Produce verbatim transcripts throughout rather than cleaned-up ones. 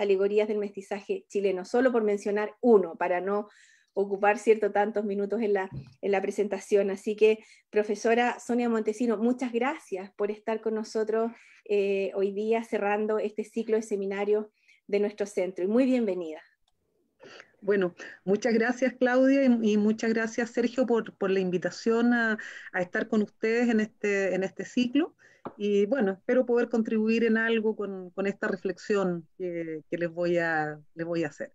alegorías del mestizaje chileno, solo por mencionar uno, para no ocupar cierto tantos minutos en la, en la presentación. Así que, profesora Sonia Montesino, muchas gracias por estar con nosotros eh, hoy día cerrando este ciclo de seminarios de nuestro centro, y muy bienvenida. Bueno, muchas gracias Claudia y, y muchas gracias Sergio por, por la invitación a, a estar con ustedes en este, en este ciclo, y bueno, espero poder contribuir en algo con, con esta reflexión que, que les, voy a, les voy a hacer.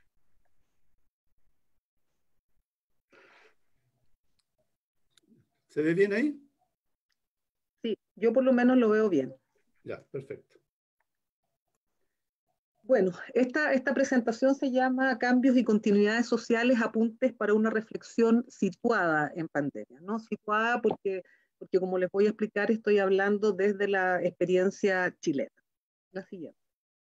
¿Se ve bien ahí? Sí, yo por lo menos lo veo bien. Ya, perfecto. Bueno, esta, esta presentación se llama Cambios y continuidades sociales, apuntes para una reflexión situada en pandemia, ¿no? Situada porque, porque como les voy a explicar, estoy hablando desde la experiencia chilena. La siguiente.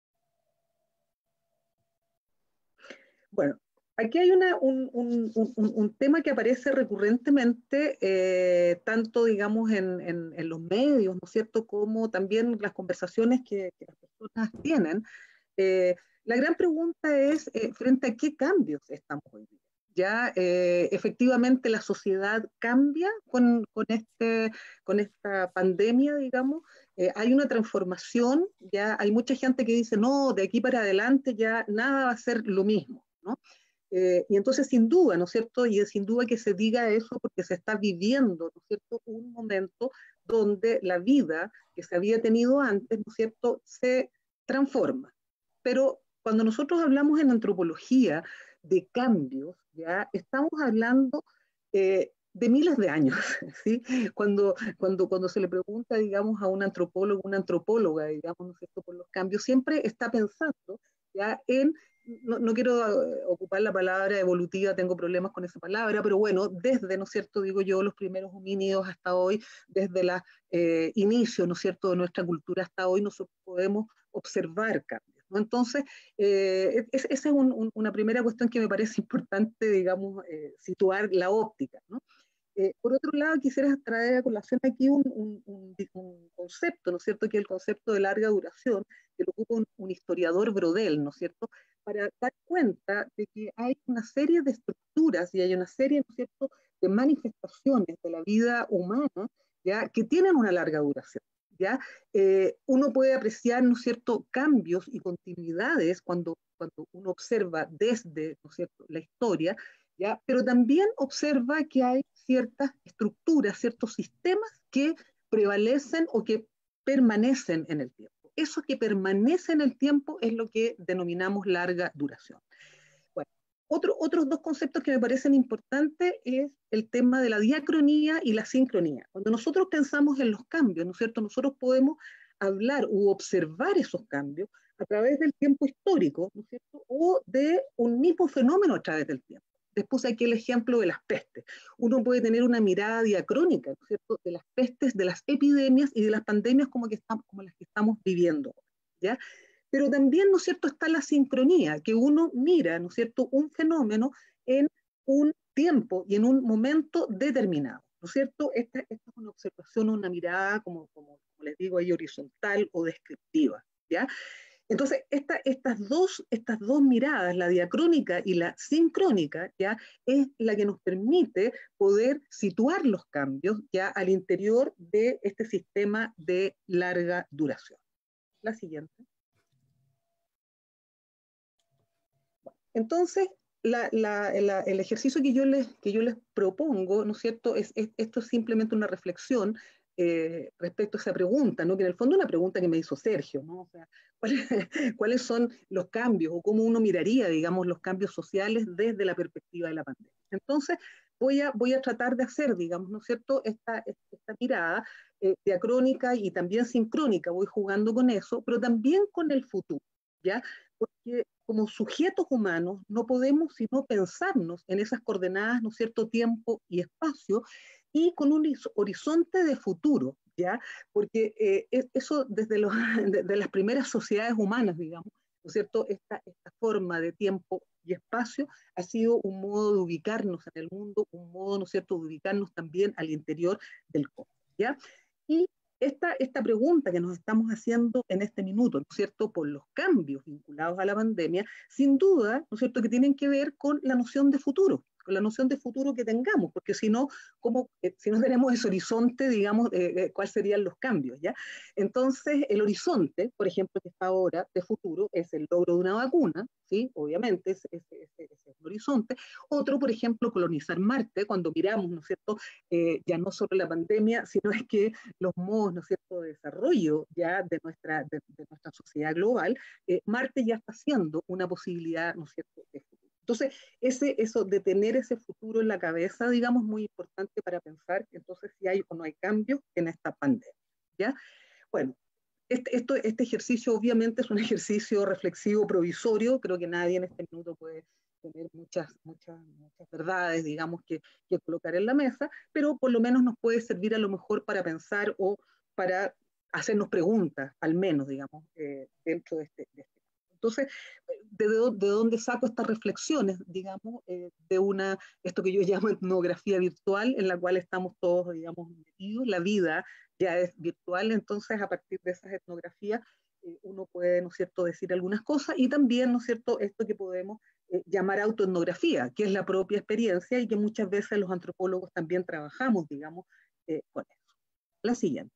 Bueno, aquí hay una, un, un, un, un tema que aparece recurrentemente, eh, tanto, digamos, en, en, en los medios, ¿no es cierto?, como también las conversaciones que, que las personas tienen. Eh, la gran pregunta es, eh, ¿frente a qué cambios estamos hoy día? Ya eh, efectivamente la sociedad cambia con, con, este, con esta pandemia, digamos. Eh, hay una transformación, ya hay mucha gente que dice, no, de aquí para adelante ya nada va a ser lo mismo, ¿no? Eh, y entonces, sin duda, ¿no es cierto? Y es sin duda que se diga eso porque se está viviendo, ¿no es cierto?, un momento donde la vida que se había tenido antes, ¿no es cierto?, se transforma. Pero cuando nosotros hablamos en antropología de cambios, ya estamos hablando eh, de miles de años, ¿sí? Cuando, cuando, cuando se le pregunta, digamos, a un antropólogo, una antropóloga, digamos, ¿no es cierto?, por los cambios, siempre está pensando ya en, no, no quiero ocupar la palabra evolutiva, tengo problemas con esa palabra, pero bueno, desde, ¿no es cierto?, digo yo, los primeros homínidos hasta hoy, desde el eh, inicio, ¿no es cierto?, de nuestra cultura hasta hoy, nosotros podemos observar cambios, ¿no? Entonces, eh, es, esa es un, un, una primera cuestión que me parece importante, digamos, eh, situar la óptica, ¿no? Eh, por otro lado, quisiera traer a colación aquí un, un, un, un concepto, ¿no es cierto?, que es el concepto de larga duración, que lo ocupa un, un historiador Brodel, ¿no es cierto?, para dar cuenta de que hay una serie de estructuras y hay una serie, ¿no es cierto?, de manifestaciones de la vida humana, ¿ya?, que tienen una larga duración. ¿Ya? Eh, uno puede apreciar, ¿no es cierto?, cambios y continuidades cuando, cuando uno observa desde, ¿no es cierto?, la historia, ¿ya? Pero también observa que hay ciertas estructuras, ciertos sistemas que prevalecen o que permanecen en el tiempo. Eso que permanece en el tiempo es lo que denominamos larga duración. Bueno, otro, otros dos conceptos que me parecen importantes es el tema de la diacronía y la sincronía. Cuando nosotros pensamos en los cambios, ¿no es cierto?, nosotros podemos hablar u observar esos cambios a través del tiempo histórico, ¿no es cierto?, o de un mismo fenómeno a través del tiempo. Después aquí el ejemplo de las pestes. Uno puede tener una mirada diacrónica, ¿no es cierto?, de las pestes, de las epidemias y de las pandemias como, que estamos, como las que estamos viviendo, ¿ya? Pero también, ¿no es cierto?, está la sincronía, que uno mira, ¿no es cierto?, un fenómeno en un tiempo y en un momento determinado, ¿no es cierto? Esta, esta es una observación, una mirada, como, como, como les digo ahí, horizontal o descriptiva, ¿ya? Entonces, esta, estas, dos, estas dos miradas, la diacrónica y la sincrónica, ¿ya?, es la que nos permite poder situar los cambios ya al interior de este sistema de larga duración. La siguiente. Entonces, la, la, la, el ejercicio que yo, les, que yo les propongo, ¿no es cierto?, es, es, esto es simplemente una reflexión eh, respecto a esa pregunta, ¿no?, que en el fondo es una pregunta que me hizo Sergio, ¿no? O sea, ¿cuáles, ¿cuáles son los cambios o cómo uno miraría, digamos, los cambios sociales desde la perspectiva de la pandemia? Entonces, voy a, voy a tratar de hacer, digamos, ¿no es cierto?, esta, esta mirada eh, diacrónica y también sincrónica, voy jugando con eso, pero también con el futuro, ¿ya? Porque como sujetos humanos no podemos sino pensarnos en esas coordenadas, ¿no es cierto?, tiempo y espacio, y con un horizonte de futuro, ¿ya? Porque eh, eso desde, los, desde las primeras sociedades humanas, digamos, ¿no es cierto?, esta, esta forma de tiempo y espacio ha sido un modo de ubicarnos en el mundo, un modo, ¿no es cierto?, de ubicarnos también al interior del cosmos, ¿ya? Y esta, esta pregunta que nos estamos haciendo en este minuto, ¿no es cierto?, por los cambios vinculados a la pandemia, sin duda, ¿no es cierto?, que tienen que ver con la noción de futuro, con la noción de futuro que tengamos, porque si no, ¿cómo, eh, si no tenemos ese horizonte, digamos, eh, eh, ¿cuáles serían los cambios? ¿Ya? Entonces, el horizonte, por ejemplo, que está ahora de futuro, es el logro de una vacuna, ¿sí? Obviamente, ese es, es, es, es el horizonte. Otro, por ejemplo, colonizar Marte, cuando miramos, ¿no es cierto?, eh, ya no solo la pandemia, sino es que los modos, ¿no es cierto?, de desarrollo ya de nuestra, de, de nuestra sociedad global, eh, Marte ya está siendo una posibilidad, ¿no es cierto?, de futuro. Entonces, ese, eso de tener ese futuro en la cabeza, digamos, muy importante para pensar entonces si hay o no hay cambios en esta pandemia, ¿ya? Bueno, este, esto, este ejercicio obviamente es un ejercicio reflexivo provisorio, creo que nadie en este minuto puede tener muchas, muchas, muchas verdades, digamos, que, que colocar en la mesa, pero por lo menos nos puede servir a lo mejor para pensar o para hacernos preguntas, al menos, digamos, eh, dentro de este, de este. Entonces, ¿de, de dónde saco estas reflexiones? Digamos, eh, de una, esto que yo llamo etnografía virtual, en la cual estamos todos, digamos, metidos, la vida ya es virtual, entonces a partir de esas etnografías eh, uno puede, ¿no es cierto?, decir algunas cosas, y también, ¿no es cierto?, esto que podemos eh, llamar autoetnografía, que es la propia experiencia y que muchas veces los antropólogos también trabajamos, digamos, eh, con eso. La siguiente.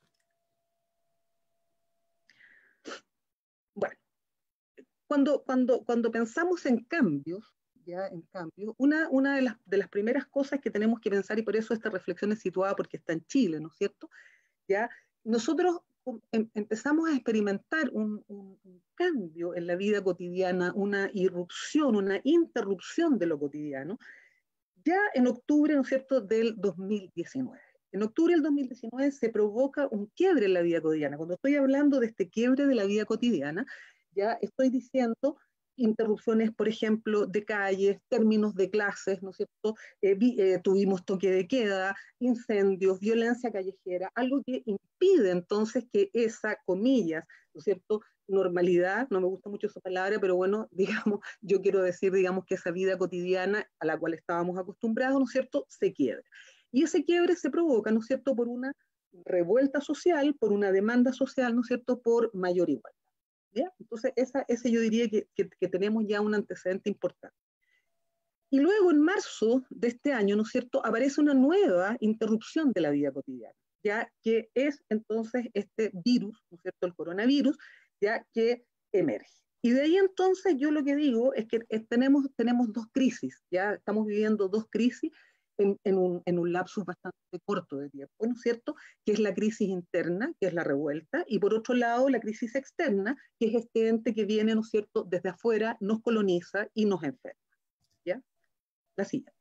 Bueno. Cuando, cuando, cuando pensamos en cambios, ya en cambios, una, una de, las, de las primeras cosas que tenemos que pensar, y por eso esta reflexión es situada porque está en Chile, ¿no es cierto? Ya, nosotros em, empezamos a experimentar un, un, un cambio en la vida cotidiana, una irrupción, una interrupción de lo cotidiano, ya en octubre, ¿no es cierto?, del dos mil diecinueve. En octubre del dos mil diecinueve se provoca un quiebre en la vida cotidiana. Cuando estoy hablando de este quiebre de la vida cotidiana, ya estoy diciendo interrupciones, por ejemplo, de calles, términos de clases, ¿no es cierto? Eh, vi, eh, tuvimos toque de queda, incendios, violencia callejera, algo que impide entonces que esa, comillas, ¿no es cierto?, normalidad, no me gusta mucho esa palabra, pero bueno, digamos, yo quiero decir, digamos, que esa vida cotidiana a la cual estábamos acostumbrados, ¿no es cierto?, se quiebre. Y ese quiebre se provoca, ¿no es cierto?, por una revuelta social, por una demanda social, ¿no es cierto?, por mayor igualdad. ¿Ya? Entonces, esa, ese yo diría que, que, que tenemos ya un antecedente importante. Y luego, en marzo de este año, ¿no es cierto?, aparece una nueva interrupción de la vida cotidiana, ya que es entonces este virus, ¿no es cierto?, el coronavirus, ya que emerge. Y de ahí entonces yo lo que digo es que es, tenemos, tenemos dos crisis, ya estamos viviendo dos crisis en, en, un, en un lapso bastante corto de tiempo, ¿no es cierto?, que es la crisis interna, que es la revuelta, y por otro lado la crisis externa, que es este ente que viene, ¿no es cierto?, desde afuera, nos coloniza y nos enferma, ¿ya? La siguiente.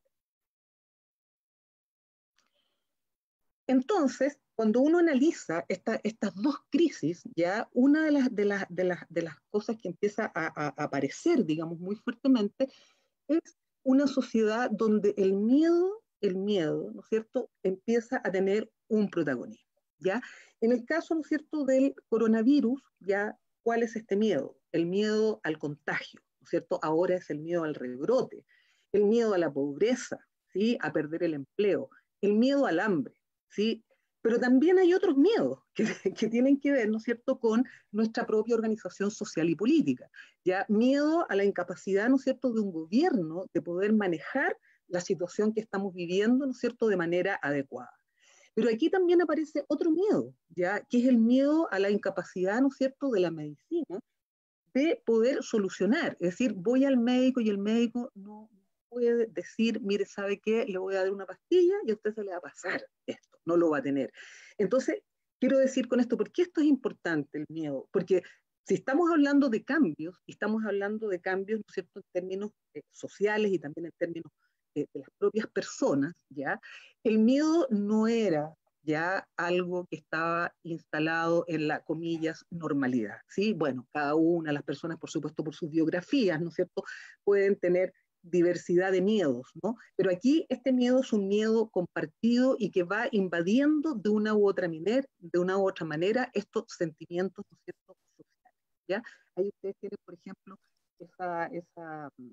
Entonces, cuando uno analiza esta, estas dos crisis, ya una de las, de, las, de, las, de las cosas que empieza a, a, a aparecer, digamos, muy fuertemente, es una sociedad donde el miedo, el miedo, ¿no es cierto?, empieza a tener un protagonismo, ¿ya? En el caso, ¿no es cierto?, del coronavirus, ¿ya? ¿Cuál es este miedo? El miedo al contagio, ¿no es cierto? Ahora es el miedo al rebrote, el miedo a la pobreza, ¿sí?, a perder el empleo, el miedo al hambre, ¿sí? Pero también hay otros miedos que, que tienen que ver, ¿no es cierto?, con nuestra propia organización social y política. Ya, miedo a la incapacidad, ¿no es cierto?, de un gobierno de poder manejar la situación que estamos viviendo, ¿no es cierto?, de manera adecuada. Pero aquí también aparece otro miedo, ya, que es el miedo a la incapacidad, ¿no es cierto?, de la medicina de poder solucionar. Es decir, voy al médico y el médico no puede decir, mire, ¿sabe qué? Le voy a dar una pastilla y a usted se le va a pasar esto, no lo va a tener. Entonces, quiero decir con esto, ¿por qué esto es importante, el miedo? Porque si estamos hablando de cambios, y estamos hablando de cambios, ¿no es cierto?, en términos eh, sociales y también en términos eh, de las propias personas, ¿ya? El miedo no era ya algo que estaba instalado en la, comillas, normalidad, ¿sí? Bueno, cada una, las personas, por supuesto, por sus biografías, ¿no es cierto?, pueden tener diversidad de miedos, ¿no? Pero aquí este miedo es un miedo compartido y que va invadiendo de una u otra manera, de una u otra manera estos sentimientos, ¿no es cierto?, sociales, ¿ya? Ahí ustedes tienen, por ejemplo, esa, esa,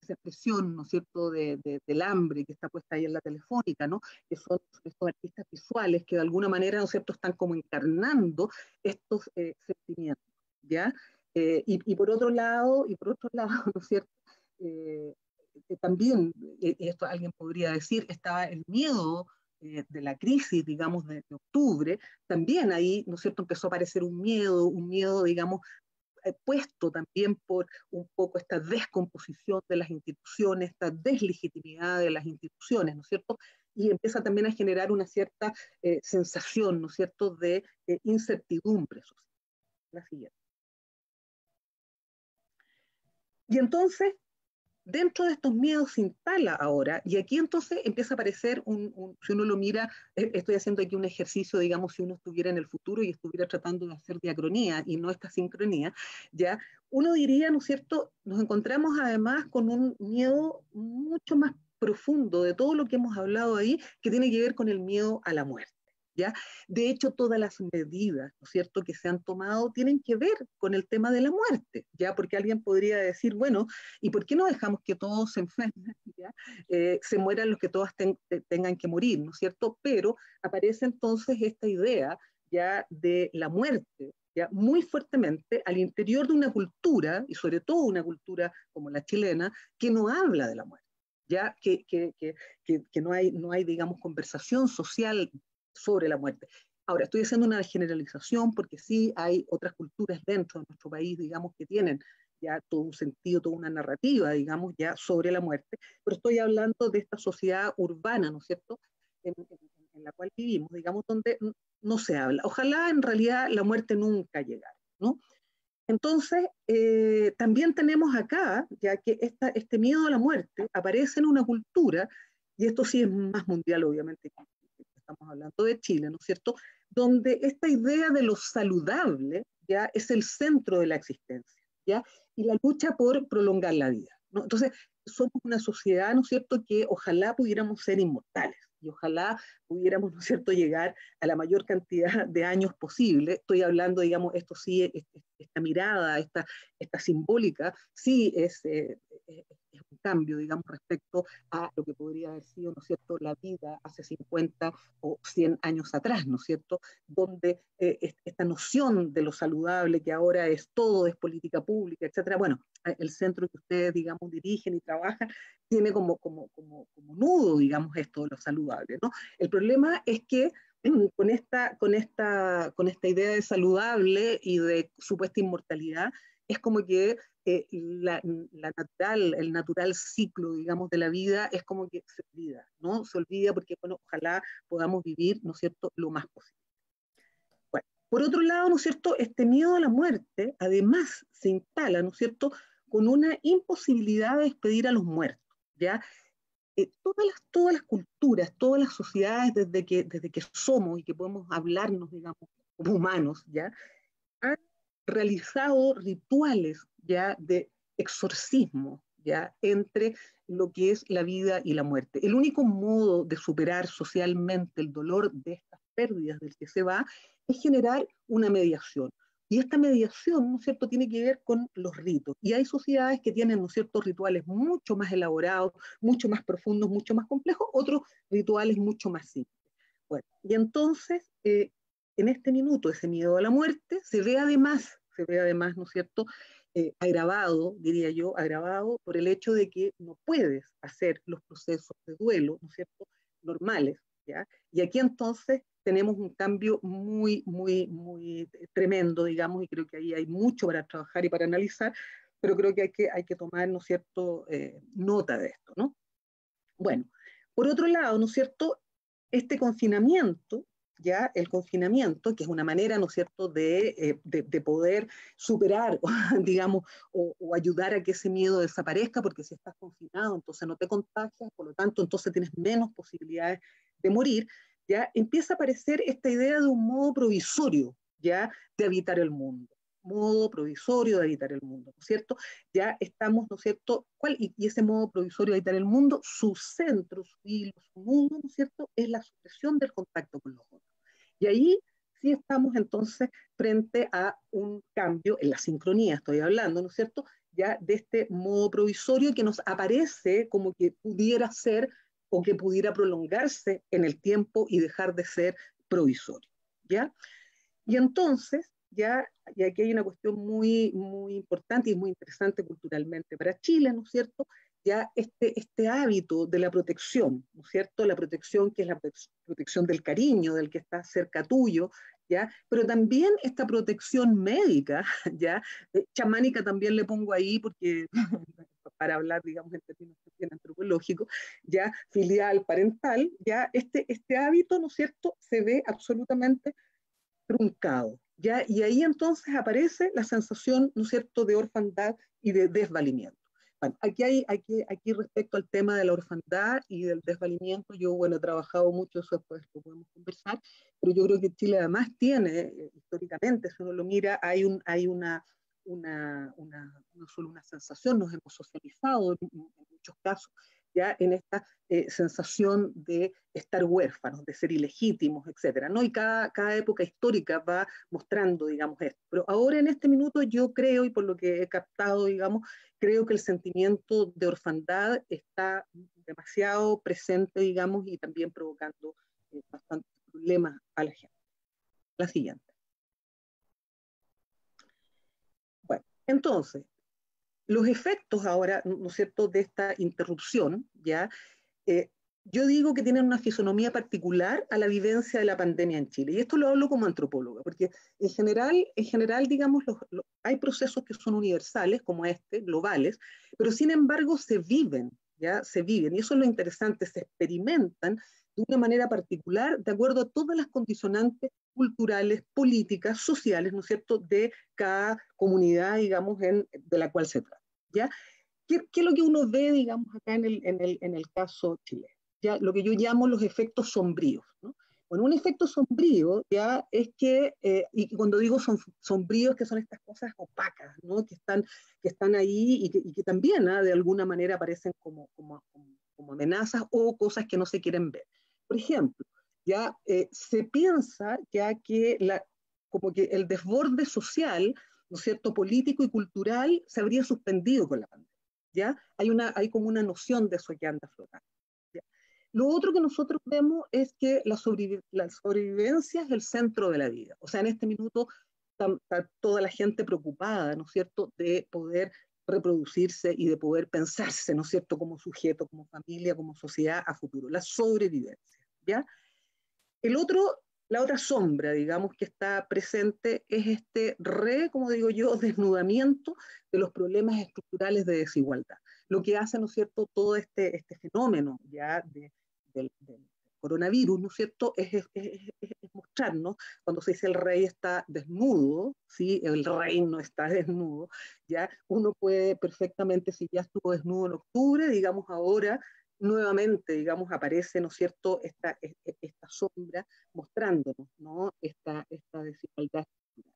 esa expresión, ¿no es cierto?, de, de, del hambre que está puesta ahí en la Telefónica, ¿no?, que son estos artistas visuales que de alguna manera, ¿no es cierto?, están como encarnando estos eh, sentimientos, ¿ya? Eh, y, y por otro lado, y por otro lado, ¿no es cierto?, eh, eh, también, eh, esto alguien podría decir, estaba el miedo eh, de la crisis, digamos, de, de octubre, también ahí, ¿no es cierto?, empezó a aparecer un miedo, un miedo, digamos, puesto también por un poco esta descomposición de las instituciones, esta deslegitimidad de las instituciones, ¿no es cierto? Y empieza también a generar una cierta eh, sensación, ¿no es cierto?, de eh, incertidumbre social. La siguiente. Y entonces, dentro de estos miedos se instala ahora, y aquí entonces empieza a aparecer, un, un, si uno lo mira, eh, estoy haciendo aquí un ejercicio, digamos, si uno estuviera en el futuro y estuviera tratando de hacer diacronía y no esta sincronía, ya, uno diría, ¿no es cierto?, nos encontramos además con un miedo mucho más profundo de todo lo que hemos hablado ahí, que tiene que ver con el miedo a la muerte. ¿Ya? De hecho, todas las medidas, ¿no es cierto?, que se han tomado tienen que ver con el tema de la muerte, ¿ya? Porque alguien podría decir, bueno, ¿y por qué no dejamos que todos se enfermen, ¿ya? Eh, se mueran los que todas ten, tengan que morir, ¿no es cierto? Pero aparece entonces esta idea, ¿ya?, de la muerte, ¿ya?, muy fuertemente al interior de una cultura, y sobre todo una cultura como la chilena, que no habla de la muerte, ¿ya? Que, que, que, que, que no hay, no hay, digamos, conversación social sobre la muerte. Ahora, estoy haciendo una generalización porque sí hay otras culturas dentro de nuestro país, digamos, que tienen ya todo un sentido, toda una narrativa, digamos, ya sobre la muerte, pero estoy hablando de esta sociedad urbana, ¿no es cierto?, en, en, en la cual vivimos, digamos, donde no se habla. Ojalá en realidad la muerte nunca llegara, ¿no? Entonces, eh, también tenemos acá, ya que esta, este miedo a la muerte aparece en una cultura, y esto sí es más mundial, obviamente, estamos hablando de Chile, ¿no es cierto?, donde esta idea de lo saludable ya es el centro de la existencia, ¿ya? Y la lucha por prolongar la vida, ¿no? Entonces, somos una sociedad, ¿no es cierto?, que ojalá pudiéramos ser inmortales, y ojalá pudiéramos, ¿no es cierto?, llegar a la mayor cantidad de años posible. Estoy hablando, digamos, esto sí, esta mirada, esta, esta simbólica, sí es... Eh, es un cambio, digamos, respecto a lo que podría haber sido, ¿no es cierto?, la vida hace cincuenta o cien años atrás, ¿no es cierto?, donde eh, esta noción de lo saludable, que ahora es todo, es política pública, etcétera, bueno, el centro que ustedes, digamos, dirigen y trabajan, tiene como, como, como, como nudo, digamos, esto de lo saludable, ¿no? El problema es que con esta, con esta, con esta idea de saludable y de supuesta inmortalidad, es como que eh, la, la natural, el natural ciclo, digamos, de la vida es como que se olvida, ¿no? Se olvida porque, bueno, ojalá podamos vivir, ¿no es cierto?, lo más posible. Bueno, por otro lado, ¿no es cierto?, este miedo a la muerte, además, se instala, ¿no es cierto?, con una imposibilidad de despedir a los muertos, ¿ya? Eh, todas, las, todas las culturas, todas las sociedades desde que, desde que somos y que podemos hablarnos, digamos, como humanos, ¿ya?, han realizado rituales ya de exorcismo ya entre lo que es la vida y la muerte. El único modo de superar socialmente el dolor de estas pérdidas del que se va es generar una mediación. Y esta mediación, ¿no es cierto?, tiene que ver con los ritos. Y hay sociedades que tienen, ¿no es cierto?, rituales mucho más elaborados, mucho más profundos, mucho más complejos, otros rituales mucho más simples. Bueno, y entonces, eh, en este minuto, ese miedo a la muerte se ve además, se ve además, ¿no es cierto?, eh, agravado, diría yo, agravado por el hecho de que no puedes hacer los procesos de duelo, ¿no es cierto?, normales, ¿ya? Y aquí entonces tenemos un cambio muy, muy, muy tremendo, digamos, y creo que ahí hay mucho para trabajar y para analizar, pero creo que hay que, hay que tomar, ¿no es cierto?, eh, nota de esto, ¿no? Bueno, por otro lado, ¿no es cierto?, este confinamiento, ya el confinamiento, que es una manera, ¿no es cierto?, de, eh, de, de poder superar, digamos, o, o ayudar a que ese miedo desaparezca, porque si estás confinado, entonces no te contagias, por lo tanto, entonces tienes menos posibilidades de morir, ya empieza a aparecer esta idea de un modo provisorio, ya, de habitar el mundo. Modo provisorio de habitar el mundo, ¿no es cierto? Ya estamos, ¿no es cierto? ¿Cuál? Y, y ese modo provisorio de habitar el mundo, su centro, su hilo, su mundo, ¿no es cierto?, es la supresión del contacto con los otros. Y ahí sí estamos entonces frente a un cambio, en la sincronía estoy hablando, ¿no es cierto?, ya de este modo provisorio que nos aparece como que pudiera ser o que pudiera prolongarse en el tiempo y dejar de ser provisorio, ¿ya? Y entonces, ya, y aquí hay una cuestión muy, muy importante y muy interesante culturalmente para Chile, ¿no es cierto? Ya este, este hábito de la protección, ¿no es cierto? La protección que es la protección del cariño, del que está cerca tuyo, ¿ya? Pero también esta protección médica, ¿ya? Eh, chamánica también le pongo ahí porque para hablar, digamos, en términos antropológicos, ya filial, parental, ya este, este hábito, ¿no es cierto?, se ve absolutamente truncado, ¿ya? Y ahí entonces aparece la sensación, ¿no es cierto?, de orfandad y de desvalimiento. Bueno, aquí, hay, aquí, aquí respecto al tema de la orfandad y del desvalimiento, yo, bueno, he trabajado mucho, eso después lo podemos conversar, pero yo creo que Chile además tiene, eh, históricamente, si uno lo mira, hay, un, hay una, una, una, no solo una sensación, nos hemos socializado en, en muchos casos, ya en esta eh, sensación de estar huérfanos, de ser ilegítimos, etcétera, ¿no? Y cada, cada época histórica va mostrando, digamos, esto. Pero ahora en este minuto yo creo, y por lo que he captado, digamos, creo que el sentimiento de orfandad está demasiado presente, digamos, y también provocando eh, bastantes problemas a la gente. La siguiente. Bueno, entonces, los efectos ahora, ¿no es cierto?, de esta interrupción, ¿ya? Eh, yo digo que tienen una fisonomía particular a la vivencia de la pandemia en Chile. Y esto lo hablo como antropóloga, porque en general, en general digamos, los, los, hay procesos que son universales, como este, globales, pero sin embargo se viven, ¿ya? Se viven. Y eso es lo interesante, se experimentan de una manera particular, de acuerdo a todas las condicionantes culturales, políticas, sociales, ¿no es cierto?, de cada comunidad, digamos, en, de la cual se trata, ¿ya? ¿Qué, ¿Qué es lo que uno ve, digamos, acá en el, en el, en el caso chileno? Ya, lo que yo llamo los efectos sombríos, ¿no? Bueno, un efecto sombrío ya es que, eh, y cuando digo son, sombríos, que son estas cosas opacas, ¿no? Que están, que están ahí y que, y que también ¿eh? de alguna manera aparecen como, como, como amenazas o cosas que no se quieren ver. Por ejemplo, ya eh, se piensa ya que la, como que el desborde social, ¿no es cierto?, político y cultural se habría suspendido con la pandemia. ¿Ya? Hay, una, hay como una noción de eso que anda flotando. ¿Ya? Lo otro que nosotros vemos es que la, sobreviv la sobrevivencia es el centro de la vida. O sea, en este minuto está, está toda la gente preocupada, ¿no es cierto?, de poder reproducirse y de poder pensarse, ¿no es cierto?, como sujeto, como familia, como sociedad a futuro. La sobrevivencia. ¿Ya? El otro, la otra sombra, digamos, que está presente es este re, como digo yo, desnudamiento de los problemas estructurales de desigualdad. Lo que hace, ¿no es cierto?, todo este, este fenómeno ya de, del, del coronavirus, ¿no es cierto?, es, es, es, es mostrarnos, cuando se dice el rey está desnudo, ¿sí?, el rey no está desnudo, ya uno puede perfectamente, si ya estuvo desnudo en octubre, digamos ahora, nuevamente, digamos, aparece, ¿no es cierto?, esta, esta sombra mostrándonos, ¿no?, esta, esta desigualdad.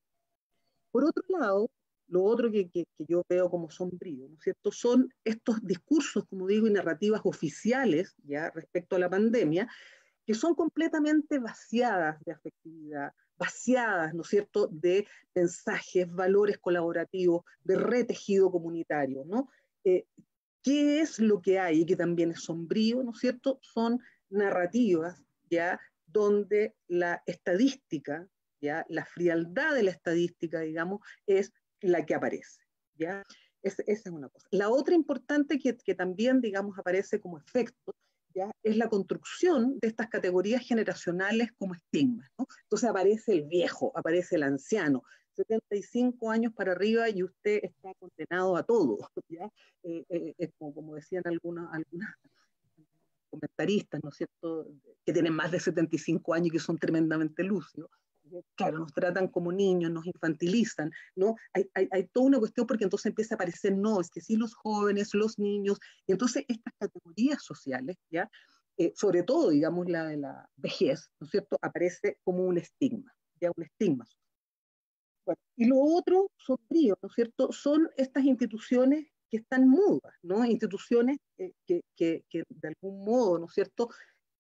Por otro lado, lo otro que, que, que yo veo como sombrío, ¿no es cierto?, son estos discursos, como digo, y narrativas oficiales, ya, respecto a la pandemia, que son completamente vaciadas de afectividad, vaciadas, ¿no es cierto?, de mensajes, valores colaborativos, de retejido comunitario, ¿no? Eh, ¿Qué es lo que hay? Y que también es sombrío, ¿no es cierto? Son narrativas, ¿ya?, donde la estadística, ¿ya?, la frialdad de la estadística, digamos, es la que aparece, ¿ya? Es, esa es una cosa. La otra importante que, que también, digamos, aparece como efecto, ¿ya?, es la construcción de estas categorías generacionales como estigmas, ¿no? Entonces aparece el viejo, aparece el anciano, setenta y cinco años para arriba y usted está condenado a todo, ¿ya? Eh, eh, eh, como, como decían algunos, algunos comentaristas, ¿no es cierto?, que tienen más de setenta y cinco años y que son tremendamente lúcidos. Claro, nos tratan como niños, nos infantilizan, ¿no? Hay, hay, hay toda una cuestión porque entonces empieza a aparecer, no, es que sí los jóvenes, los niños, y entonces estas categorías sociales, ¿ya? Eh, sobre todo, digamos, la de la vejez, ¿no es cierto?, aparece como un estigma, ¿ya? Un estigma. Bueno, y lo otro, sombrío, ¿no es cierto?, son estas instituciones que están mudas, ¿no? Instituciones eh, que, que, que de algún modo, ¿no es cierto?,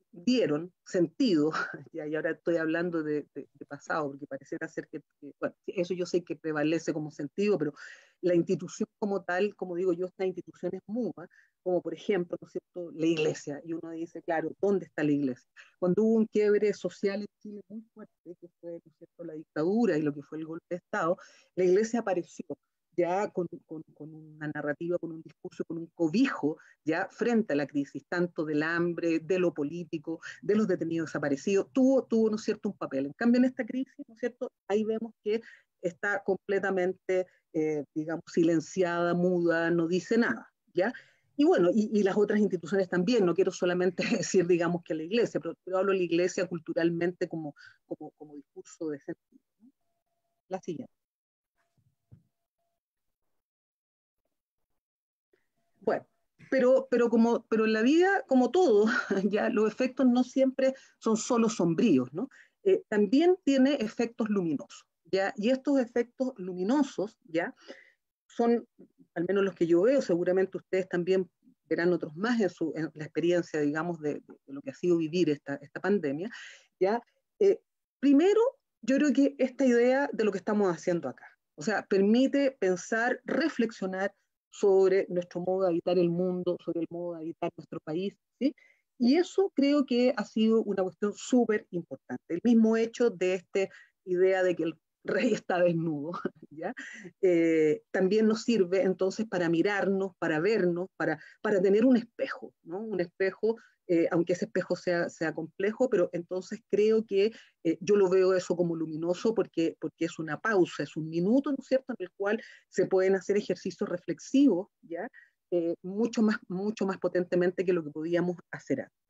dieron sentido, ya, y ahora estoy hablando de, de, de pasado, porque pareciera ser que, que, bueno, eso yo sé que prevalece como sentido, pero la institución como tal, como digo yo, estas instituciones mudas, como por ejemplo, ¿no es cierto?, la iglesia, y uno dice, claro, ¿dónde está la iglesia? Cuando hubo un quiebre social en Chile muy fuerte, que fue, ¿no es cierto?, la dictadura y lo que fue el golpe de Estado, la iglesia apareció ya con, con, con una narrativa, con un discurso, con un cobijo, ya frente a la crisis, tanto del hambre, de lo político, de los detenidos desaparecidos, tuvo, tuvo, ¿no es cierto?, un papel. En cambio, en esta crisis, ¿no es cierto?, ahí vemos que está completamente, eh, digamos, silenciada, muda, no dice nada, ¿ya? Y bueno, y, y las otras instituciones también, no quiero solamente decir, digamos, que la iglesia, pero, pero hablo de la iglesia culturalmente como, como, como discurso de sentido, ¿no? La siguiente. Bueno, pero, pero, como, pero en la vida, como todo, ya los efectos no siempre son solo sombríos, ¿no? Eh, también tiene efectos luminosos, ¿ya? Y estos efectos luminosos, ¿ya?, son, al menos los que yo veo, seguramente ustedes también verán otros más en, su, en la experiencia, digamos, de, de, lo que ha sido vivir esta, esta pandemia, ¿ya? Eh, primero, yo creo que esta idea de lo que estamos haciendo acá, o sea, permite pensar, reflexionar sobre nuestro modo de habitar el mundo, sobre el modo de habitar nuestro país, ¿sí? Y eso creo que ha sido una cuestión súper importante. El mismo hecho de esta idea de que el rey está desnudo, ¿ya? Eh, también nos sirve entonces para mirarnos, para vernos, para, para tener un espejo, ¿no? Un espejo, eh, aunque ese espejo sea, sea complejo, pero entonces creo que eh, yo lo veo eso como luminoso porque, porque es una pausa, es un minuto, ¿no es cierto?, en el cual se pueden hacer ejercicios reflexivos, ¿ya? Eh, mucho más, mucho más potentemente que lo que podíamos hacer antes.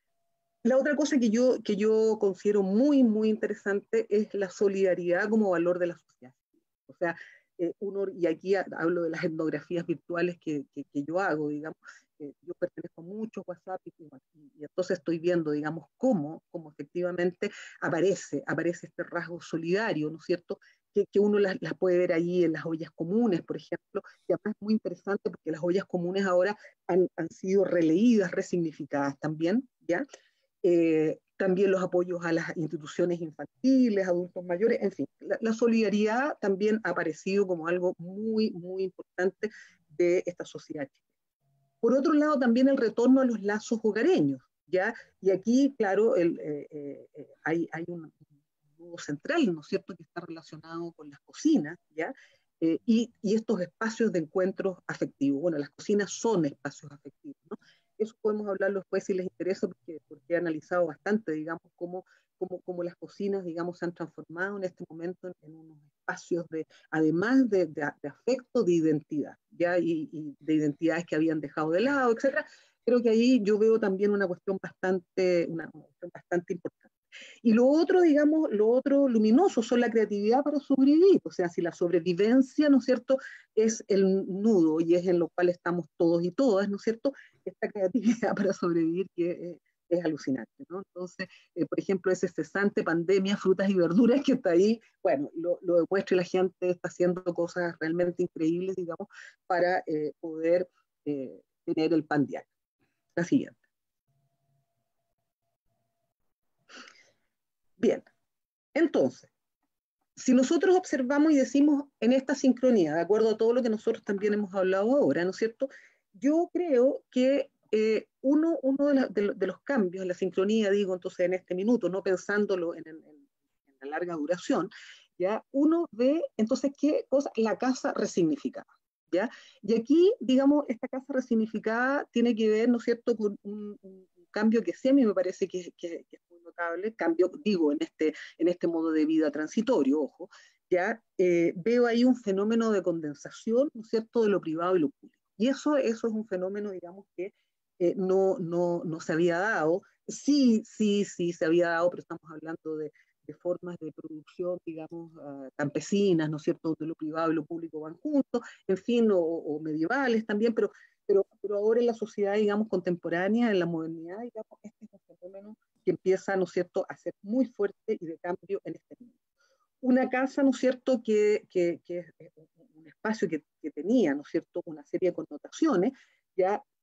La otra cosa que yo, que yo considero muy, muy interesante es la solidaridad como valor de la sociedad. O sea, eh, uno, y aquí hablo de las etnografías virtuales que, que, que yo hago, digamos, eh, yo pertenezco a muchos WhatsApp y, y, y entonces estoy viendo, digamos, cómo, cómo efectivamente aparece, aparece este rasgo solidario, ¿no es cierto?, que, que uno las, las puede ver ahí en las ollas comunes, por ejemplo, y además es muy interesante porque las ollas comunes ahora han, han sido releídas, resignificadas también, ¿ya? Eh, también los apoyos a las instituciones infantiles, adultos mayores, en fin, la, la solidaridad también ha aparecido como algo muy, muy importante de esta sociedad chilena. Por otro lado, también el retorno a los lazos hogareños, ¿ya? Y aquí, claro, el, eh, eh, hay, hay un nudo central, ¿no es cierto?, que está relacionado con las cocinas, ¿ya? Eh, y, y estos espacios de encuentros afectivos. Bueno, las cocinas son espacios afectivos, ¿no? Eso podemos hablarlo después si les interesa, porque, porque he analizado bastante, digamos, cómo, cómo, cómo las cocinas, digamos, se han transformado en este momento en, en unos espacios de, además de, de, de afecto, de identidad, ¿ya? Y, y de identidades que habían dejado de lado, etcétera. Creo que ahí yo veo también una cuestión bastante, una, una cuestión bastante importante. Y lo otro, digamos, lo otro luminoso son la creatividad para sobrevivir. O sea, si la sobrevivencia, ¿no es cierto?, es el nudo y es en lo cual estamos todos y todas, ¿no es cierto?, esta creatividad para sobrevivir que eh, es alucinante, ¿no? Entonces, eh, por ejemplo, ese cesante pandemia, frutas y verduras que está ahí, bueno, lo, lo demuestra y la gente está haciendo cosas realmente increíbles, digamos, para eh, poder eh, tener el pan diario. La siguiente. Bien, entonces, si nosotros observamos y decimos en esta sincronía, de acuerdo a todo lo que nosotros también hemos hablado ahora, ¿no es cierto?, yo creo que eh, uno, uno de, la, de, de, los cambios, la sincronía, digo, entonces en este minuto, no pensándolo en, en, en la larga duración, ¿ya? Uno ve entonces qué cosa, la casa resignificada, ¿ya? Y aquí, digamos, esta casa resignificada tiene que ver, ¿no es cierto?, con un, un cambio que sí a mí me parece que, que, que es muy notable, cambio, digo, en este, en este modo de vida transitorio, ojo, ya eh, veo ahí un fenómeno de condensación, ¿no es cierto?, de lo privado y lo público. Y eso, eso es un fenómeno, digamos, que eh, no, no, no se había dado. Sí, sí, sí se había dado, pero estamos hablando de, de formas de producción, digamos, uh, campesinas, ¿no es cierto?, de lo privado y lo público van juntos, en fin, o, o medievales también, pero, pero, pero ahora en la sociedad, digamos, contemporánea, en la modernidad, digamos, este es un fenómeno que empieza, ¿no es cierto?, a ser muy fuerte y de cambio en este mundo. Una casa, ¿no es cierto?, que, que, que es un espacio que, que tenía, ¿no es cierto?, una serie de connotaciones, ya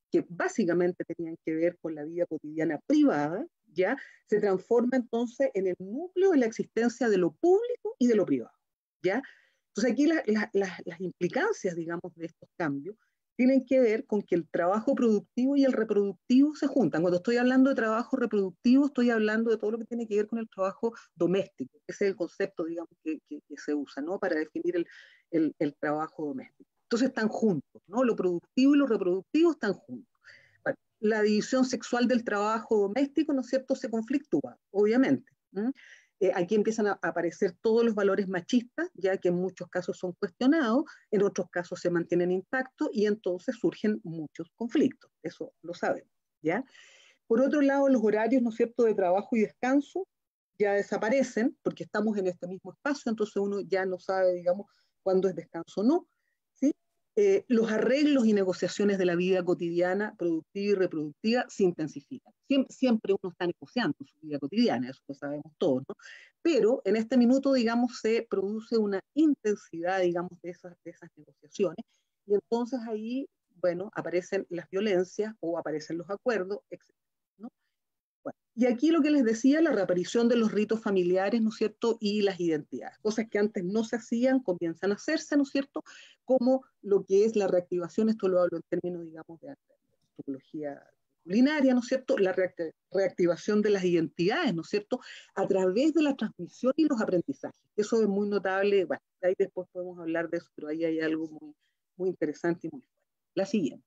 que básicamente tenían que ver con la vida cotidiana privada, ya se transforma entonces en el núcleo de la existencia de lo público y de lo privado, ¿ya? Entonces aquí la, la, la, las implicancias, digamos, de estos cambios tienen que ver con que el trabajo productivo y el reproductivo se juntan. Cuando estoy hablando de trabajo reproductivo, estoy hablando de todo lo que tiene que ver con el trabajo doméstico. Ese es el concepto, digamos, que, que, que se usa, ¿no? Para definir el, el, el trabajo doméstico. Entonces están juntos, ¿no? Lo productivo y lo reproductivo están juntos. Bueno, la división sexual del trabajo doméstico, ¿no es cierto?, se conflictúa, obviamente. ¿Mm? Eh, aquí empiezan a aparecer todos los valores machistas, ya que en muchos casos son cuestionados, en otros casos se mantienen intactos y entonces surgen muchos conflictos, eso lo sabemos, ¿ya? Por otro lado, los horarios, ¿no es cierto?, de trabajo y descanso ya desaparecen porque estamos en este mismo espacio, entonces uno ya no sabe, digamos, cuándo es descanso o no, ¿sí? Eh, los arreglos y negociaciones de la vida cotidiana, productiva y reproductiva, se intensifican. Siempre, siempre uno está negociando su vida cotidiana, eso lo sabemos todos, ¿no? Pero en este minuto, digamos, se produce una intensidad, digamos, de esas, de esas negociaciones, y entonces ahí, bueno, aparecen las violencias o aparecen los acuerdos, etcétera, ¿no? Bueno, y aquí lo que les decía, la reaparición de los ritos familiares, ¿no es cierto?, y las identidades, cosas que antes no se hacían, comienzan a hacerse, ¿no es cierto?, como lo que es la reactivación, esto lo hablo en términos, digamos, de antropología culinaria, ¿no es cierto?, la reactivación de las identidades, ¿no es cierto?, a través de la transmisión y los aprendizajes. Eso es muy notable, bueno, ahí después podemos hablar de eso, pero ahí hay algo muy, muy interesante y muy fuerte. La siguiente.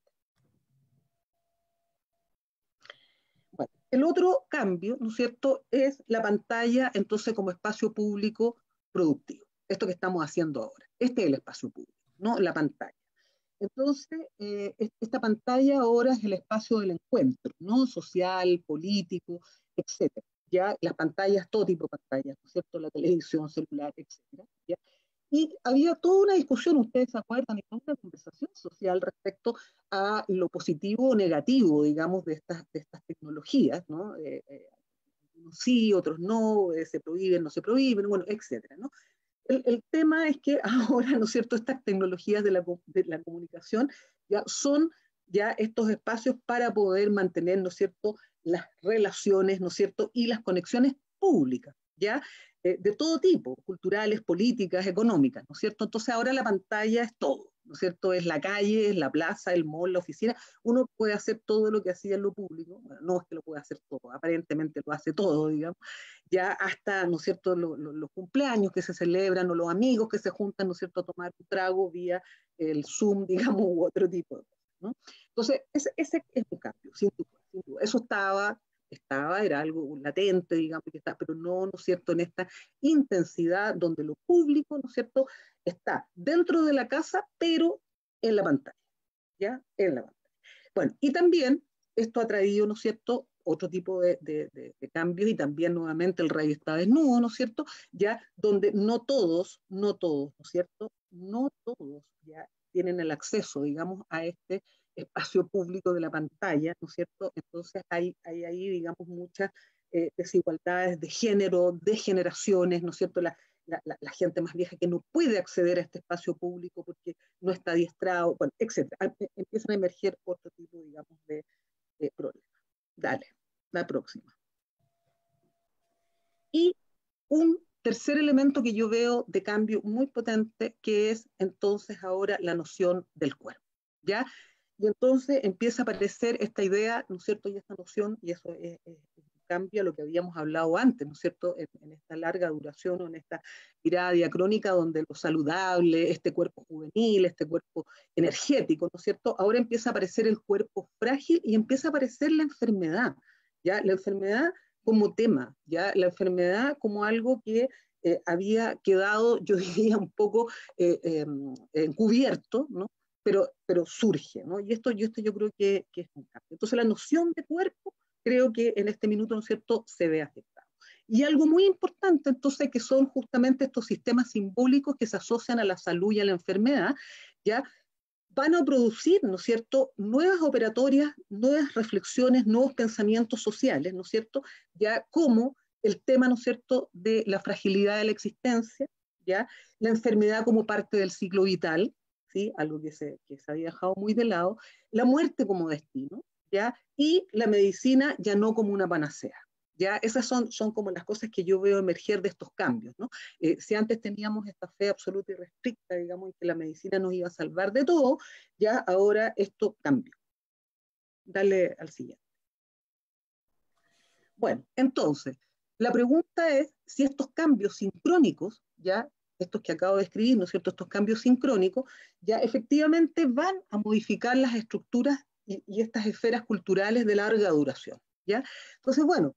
Bueno, el otro cambio, ¿no es cierto?, es la pantalla, entonces, como espacio público productivo. Esto que estamos haciendo ahora. Este es el espacio público, ¿no? La pantalla. Entonces, eh, esta pantalla ahora es el espacio del encuentro, ¿no? Social, político, etcétera. Ya las pantallas, todo tipo de pantallas, ¿no es cierto? La televisión, celular, etcétera. ¿Ya? Y había toda una discusión, ustedes se acuerdan, y toda una conversación social respecto a lo positivo o negativo, digamos, de estas, de estas tecnologías, ¿no? Eh, eh, unos sí, otros no, eh, se prohíben, no se prohíben, bueno, etcétera, ¿no? El, el tema es que ahora, ¿no es cierto?, estas tecnologías de la, de la comunicación ya son ya estos espacios para poder mantener, ¿no es cierto?, las relaciones, ¿no es cierto?, y las conexiones públicas, ¿ya? Eh, de todo tipo, culturales, políticas, económicas, ¿no es cierto? Entonces ahora la pantalla es todo, ¿no es cierto? Es la calle, es la plaza, el mall, la oficina. Uno puede hacer todo lo que hacía en lo público. Bueno, no es que lo pueda hacer todo, aparentemente lo hace todo, digamos. Ya hasta, ¿no es cierto?, lo, lo, los cumpleaños que se celebran o los amigos que se juntan, ¿no es cierto?, a tomar un trago vía el Zoom, digamos, u otro tipo de cosas, ¿no? Entonces, ese, ese es un cambio, sin duda, sin duda. Eso estaba... estaba, era algo latente, digamos, que está, pero no, ¿no es cierto?, en esta intensidad donde lo público, ¿no es cierto?, está dentro de la casa, pero en la pantalla, ¿ya? En la pantalla. Bueno, y también esto ha traído, ¿no es cierto?, otro tipo de, de, de, de cambios, y también nuevamente el rey está desnudo, ¿no es cierto?, ya donde no todos, no todos, ¿no es cierto?, no todos ya tienen el acceso, digamos, a este espacio público de la pantalla, ¿no es cierto? Entonces hay, hay ahí, digamos, muchas eh, desigualdades de género, de generaciones, ¿no es cierto? La, la, la, la gente más vieja que no puede acceder a este espacio público porque no está adiestrado, bueno, etcétera. Empiezan a emerger otro tipo, digamos, de, de problemas. Dale, la próxima. Y un tercer elemento que yo veo de cambio muy potente, que es entonces ahora la noción del cuerpo, ¿ya? Y entonces empieza a aparecer esta idea, ¿no es cierto?, y esta noción, y eso es, es, cambia lo que habíamos hablado antes, ¿no es cierto?, en, en esta larga duración o en esta mirada diacrónica donde lo saludable, este cuerpo juvenil, este cuerpo energético, ¿no es cierto?, ahora empieza a aparecer el cuerpo frágil y empieza a aparecer la enfermedad, ¿ya? La enfermedad como tema, ¿ya? La enfermedad como algo que eh, había quedado, yo diría, un poco eh, eh, encubierto, ¿no? Pero, pero surge, ¿no? Y esto, y esto yo creo que, que es un cambio. Entonces la noción de cuerpo creo que en este minuto, ¿no es cierto?, se ve afectada. Y algo muy importante, entonces, que son justamente estos sistemas simbólicos que se asocian a la salud y a la enfermedad, ¿ya? Van a producir, ¿no es cierto?, nuevas operatorias, nuevas reflexiones, nuevos pensamientos sociales, ¿no es cierto?, ya como el tema, ¿no es cierto?, de la fragilidad de la existencia, ¿ya? La enfermedad como parte del ciclo vital, ¿sí? Algo que se, que se había dejado muy de lado, la muerte como destino, ¿ya? Y la medicina ya no como una panacea. ¿Ya? Esas son, son como las cosas que yo veo emerger de estos cambios, ¿no? Eh, si antes teníamos esta fe absoluta y restricta, digamos, en que la medicina nos iba a salvar de todo, ya ahora esto cambió. Dale al siguiente. Bueno, entonces, la pregunta es si estos cambios sincrónicos, ya, estos que acabo de escribir, ¿no es cierto?, estos cambios sincrónicos, ya efectivamente van a modificar las estructuras y, y estas esferas culturales de larga duración, ¿ya? Entonces, bueno,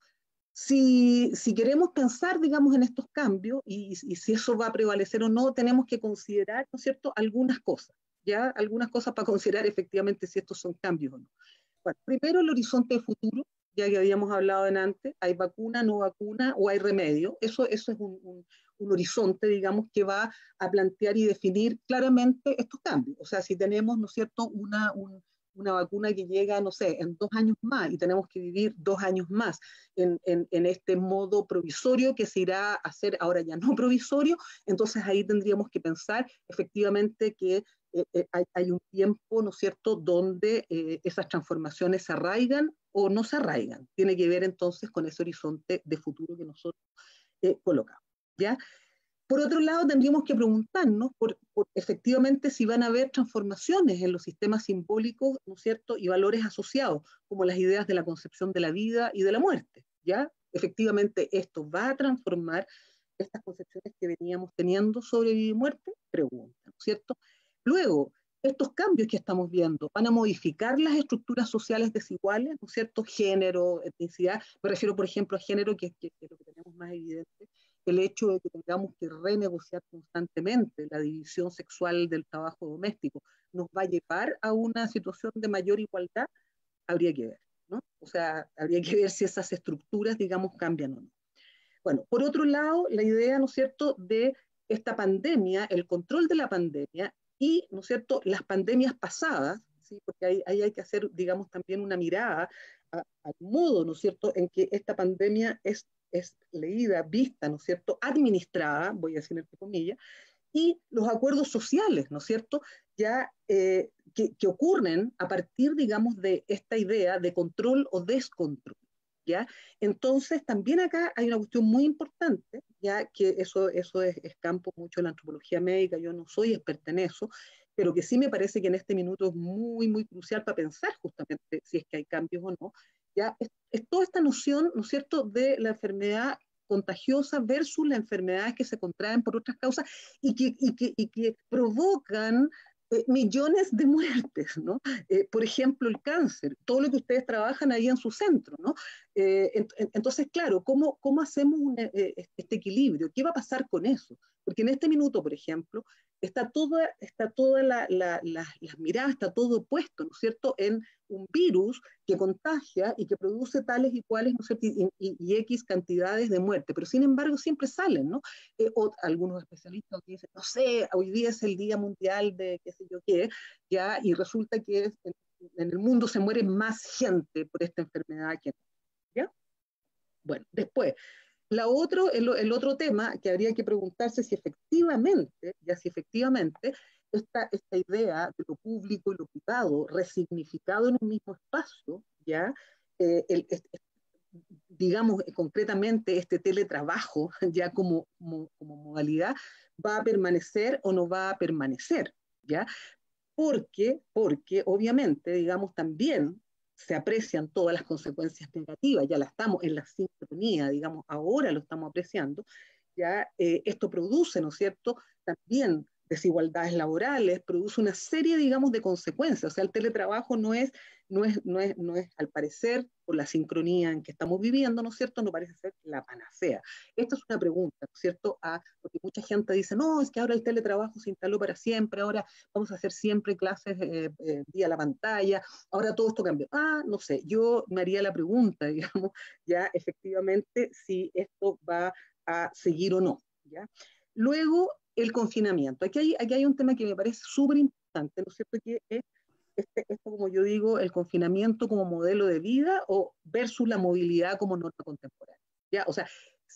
Si, si queremos pensar, digamos, en estos cambios y, y si eso va a prevalecer o no, tenemos que considerar, ¿no es cierto?, algunas cosas, ¿ya? Algunas cosas para considerar efectivamente si estos son cambios o no. Bueno, primero el horizonte de futuro, ya que habíamos hablado en antes, hay vacuna, no vacuna o hay remedio. Eso, eso es un, un, un horizonte, digamos, que va a plantear y definir claramente estos cambios. O sea, si tenemos, ¿no es cierto?, una... Un, una vacuna que llega, no sé, en dos años más y tenemos que vivir dos años más en, en, en este modo provisorio que se irá a hacer ahora ya no provisorio, entonces ahí tendríamos que pensar efectivamente que eh, eh, hay, hay un tiempo, ¿no es cierto?, donde eh, esas transformaciones se arraigan o no se arraigan. Tiene que ver entonces con ese horizonte de futuro que nosotros eh, colocamos, ¿ya? Por otro lado, tendríamos que preguntarnos por, por efectivamente si van a haber transformaciones en los sistemas simbólicos, ¿no es cierto?, y valores asociados, como las ideas de la concepción de la vida y de la muerte, ¿ya? Efectivamente, esto va a transformar estas concepciones que veníamos teniendo sobre vida y muerte, pregunta, ¿no es cierto? Luego, estos cambios que estamos viendo van a modificar las estructuras sociales desiguales, ¿no es cierto?, género, etnicidad, me refiero, por ejemplo, a género, que, que, que es lo que tenemos más evidente, el hecho de que tengamos que renegociar constantemente la división sexual del trabajo doméstico nos va a llevar a una situación de mayor igualdad, habría que ver, ¿no? O sea, habría que ver si esas estructuras, digamos, cambian o no. Bueno, por otro lado, la idea, ¿no es cierto?, de esta pandemia, el control de la pandemia y, ¿no es cierto?, las pandemias pasadas, ¿sí? Porque ahí, ahí hay que hacer, digamos, también una mirada a, al modo, ¿no es cierto?, en que esta pandemia es es leída, vista, ¿no es cierto?, administrada, voy a decir entre comillas, y los acuerdos sociales, ¿no es cierto?, ya eh, que, que ocurren a partir, digamos, de esta idea de control o descontrol, ¿ya? Entonces, también acá hay una cuestión muy importante, ya que eso, eso es, es campo mucho de la antropología médica, yo no soy experta en eso, pero que sí me parece que en este minuto es muy, muy crucial para pensar justamente si es que hay cambios o no, ya es, es toda esta noción, ¿no es cierto?, de la enfermedad contagiosa versus las enfermedades que se contraen por otras causas y que, y que, y que provocan eh, millones de muertes, ¿no? Eh, por ejemplo, el cáncer, todo lo que ustedes trabajan ahí en su centro, ¿no? Eh, ent entonces, claro, ¿cómo, cómo hacemos un, eh, este equilibrio? ¿Qué va a pasar con eso? Porque en este minuto, por ejemplo, está toda, está toda la, la, la, las miradas, está todo puesto, ¿no es cierto?, en un virus que contagia y que produce tales y cuales, ¿no es cierto?, y, y, y X cantidades de muerte, pero sin embargo siempre salen, ¿no? Eh, o algunos especialistas dicen, no sé, hoy día es el Día Mundial de qué sé yo qué, ya, y resulta que es, en, en el mundo se muere más gente por esta enfermedad que, ¿ya? Bueno, después, la otro, el, el otro tema que habría que preguntarse si efectivamente, ya si efectivamente, esta, esta idea de lo público y lo privado resignificado en un mismo espacio, ya, eh, el, el, digamos concretamente este teletrabajo ya como, como, como modalidad, va a permanecer o no va a permanecer, ya, porque, porque obviamente, digamos, también se aprecian todas las consecuencias negativas, ya la estamos en la sincronía, digamos, ahora lo estamos apreciando, ya eh, esto produce, ¿no es cierto?, también desigualdades laborales, produce una serie, digamos, de consecuencias, o sea, el teletrabajo no es, no es, no es, no es al parecer, por la sincronía en que estamos viviendo, ¿no es cierto?, no parece ser la panacea. Esta es una pregunta, ¿no es cierto?, a, porque mucha gente dice, no, es que ahora el teletrabajo se instaló para siempre, ahora vamos a hacer siempre clases eh, eh, vía la pantalla, ahora todo esto cambió. Ah, no sé, yo me haría la pregunta, digamos, ya efectivamente, si esto va a seguir o no, ¿ya? Luego, el confinamiento. Aquí hay, aquí hay un tema que me parece súper importante, ¿no es cierto?, que es este, esto, como yo digo, el confinamiento como modelo de vida o versus la movilidad como norma contemporánea, ¿ya? O sea, si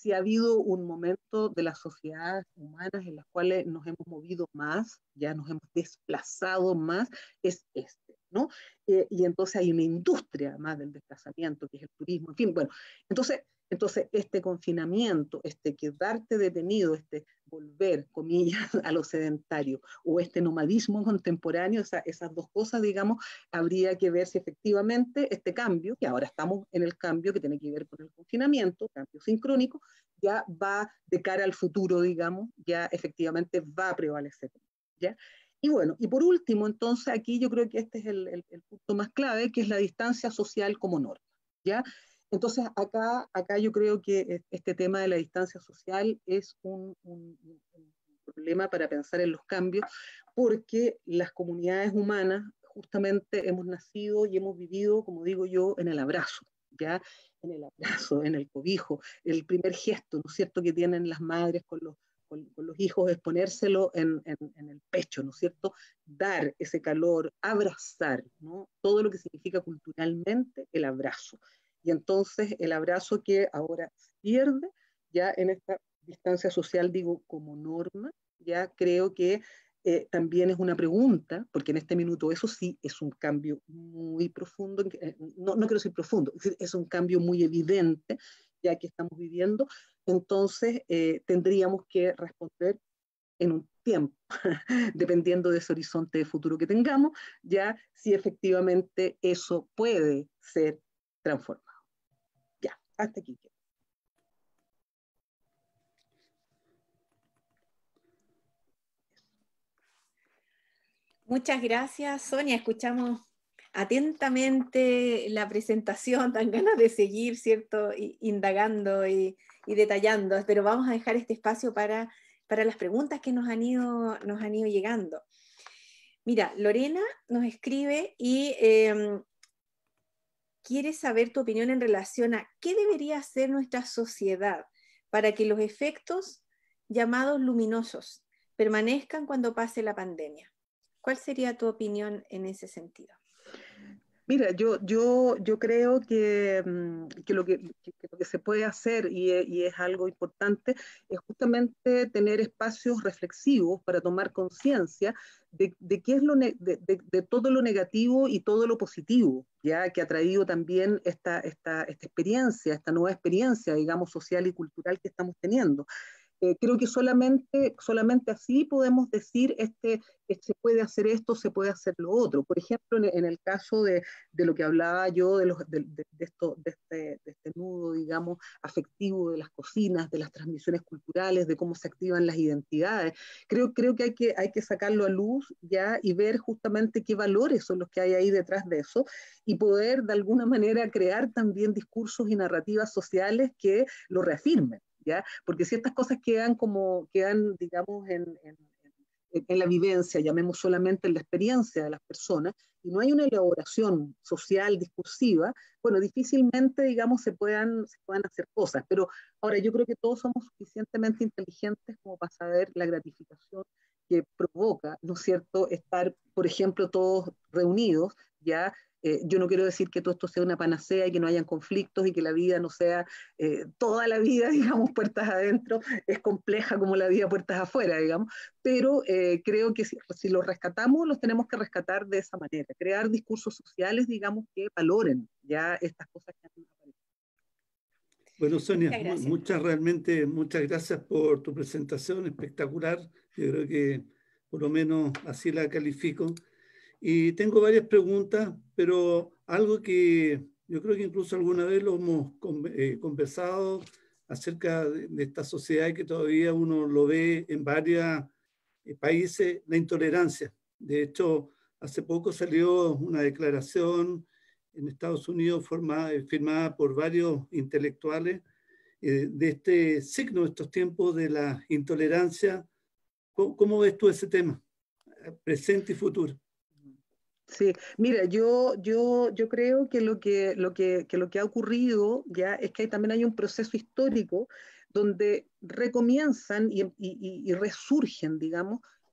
si ha habido un momento de las sociedades humanas en las cuales nos hemos movido más, ya nos hemos desplazado más, es este, ¿no? Eh, y entonces hay una industria más del desplazamiento, que es el turismo, en fin, bueno, entonces, entonces este confinamiento, este quedarte detenido, este volver, comillas, a lo sedentario, o este nomadismo contemporáneo, esa, esas dos cosas, digamos, habría que ver si efectivamente este cambio, que ahora estamos en el cambio que tiene que ver con el confinamiento, cambio sincrónico, ya va de cara al futuro, digamos, ya efectivamente va a prevalecer, ¿ya? Y bueno, y por último, entonces, aquí yo creo que este es el, el, el punto más clave, que es la distancia social como norma, ¿ya? Entonces, acá, acá yo creo que este tema de la distancia social es un, un, un problema para pensar en los cambios, porque las comunidades humanas justamente hemos nacido y hemos vivido, como digo yo, en el abrazo, ¿ya? En el abrazo, en el cobijo, el primer gesto, ¿no es cierto?, que tienen las madres con los, con, con los hijos es ponérselo en, en, en el pecho, ¿no es cierto?, dar ese calor, abrazar, ¿no? Todo lo que significa culturalmente el abrazo. Y entonces el abrazo que ahora se pierde, ya en esta distancia social, digo, como norma, ya creo que eh, también es una pregunta, porque en este minuto eso sí es un cambio muy profundo, eh, no, no quiero decir profundo, es un cambio muy evidente, ya que estamos viviendo, entonces eh, tendríamos que responder en un tiempo, dependiendo de ese horizonte de futuro que tengamos, ya si efectivamente eso puede ser transformado. Ya, hasta aquí. Muchas gracias, Sonia. Escuchamos atentamente la presentación, dan ganas de seguir, ¿cierto? Y, indagando y, y detallando, pero vamos a dejar este espacio para, para las preguntas que nos han ido, nos han ido llegando. Mira, Lorena nos escribe y eh, quiere saber tu opinión en relación a qué debería hacer nuestra sociedad para que los efectos llamados luminosos permanezcan cuando pase la pandemia. ¿Cuál sería tu opinión en ese sentido? Mira, yo, yo, yo creo que, que, lo que, que lo que se puede hacer, y es, y es algo importante, es justamente tener espacios reflexivos para tomar conciencia de, de qué es lo de, de, de todo lo negativo y todo lo positivo, ya que ha traído también esta, esta, esta experiencia, esta nueva experiencia, digamos, social y cultural que estamos teniendo. Eh, creo que solamente, solamente así podemos decir, este, este, se puede hacer esto, se puede hacer lo otro. Por ejemplo, en, en el caso de, de, lo que hablaba yo, de, los, de, de, de, esto, de, este, de este nudo, digamos, afectivo de las cocinas, de las transmisiones culturales, de cómo se activan las identidades, creo, creo que, hay que hay que sacarlo a luz ya y ver justamente qué valores son los que hay ahí detrás de eso y poder de alguna manera crear también discursos y narrativas sociales que lo reafirmen. ¿Ya? Porque si estas cosas quedan como, quedan, digamos, en, en, en la vivencia, llamemos solamente en la experiencia de las personas, y no hay una elaboración social, discursiva, bueno, difícilmente, digamos, se puedan, se puedan hacer cosas. Pero ahora yo creo que todos somos suficientemente inteligentes como para saber la gratificación que provoca, ¿no es cierto?, estar, por ejemplo, todos reunidos, ya. Eh, yo no quiero decir que todo esto sea una panacea y que no hayan conflictos y que la vida no sea eh, toda la vida, digamos, puertas adentro, es compleja como la vida puertas afuera, digamos, pero eh, creo que si, si los rescatamos, los tenemos que rescatar de esa manera, crear discursos sociales, digamos, que valoren ya estas cosas que han aparecido. Bueno, Sonia, muchas realmente, muchas gracias por tu presentación espectacular. Yo creo que por lo menos así la califico. Y tengo varias preguntas, pero algo que yo creo que incluso alguna vez lo hemos eh, conversado acerca de, de esta sociedad que todavía uno lo ve en varios eh, países, la intolerancia. De hecho, hace poco salió una declaración en Estados Unidos formada, firmada por varios intelectuales eh, de este signo de estos tiempos de la intolerancia. ¿Cómo, cómo ves tú ese tema, presente y futuro? Sí, mira, yo, yo, yo creo que lo que, lo, que, que lo que ha ocurrido ya es que hay, también hay un proceso histórico donde recomienzan y, y, y resurgen, digamos,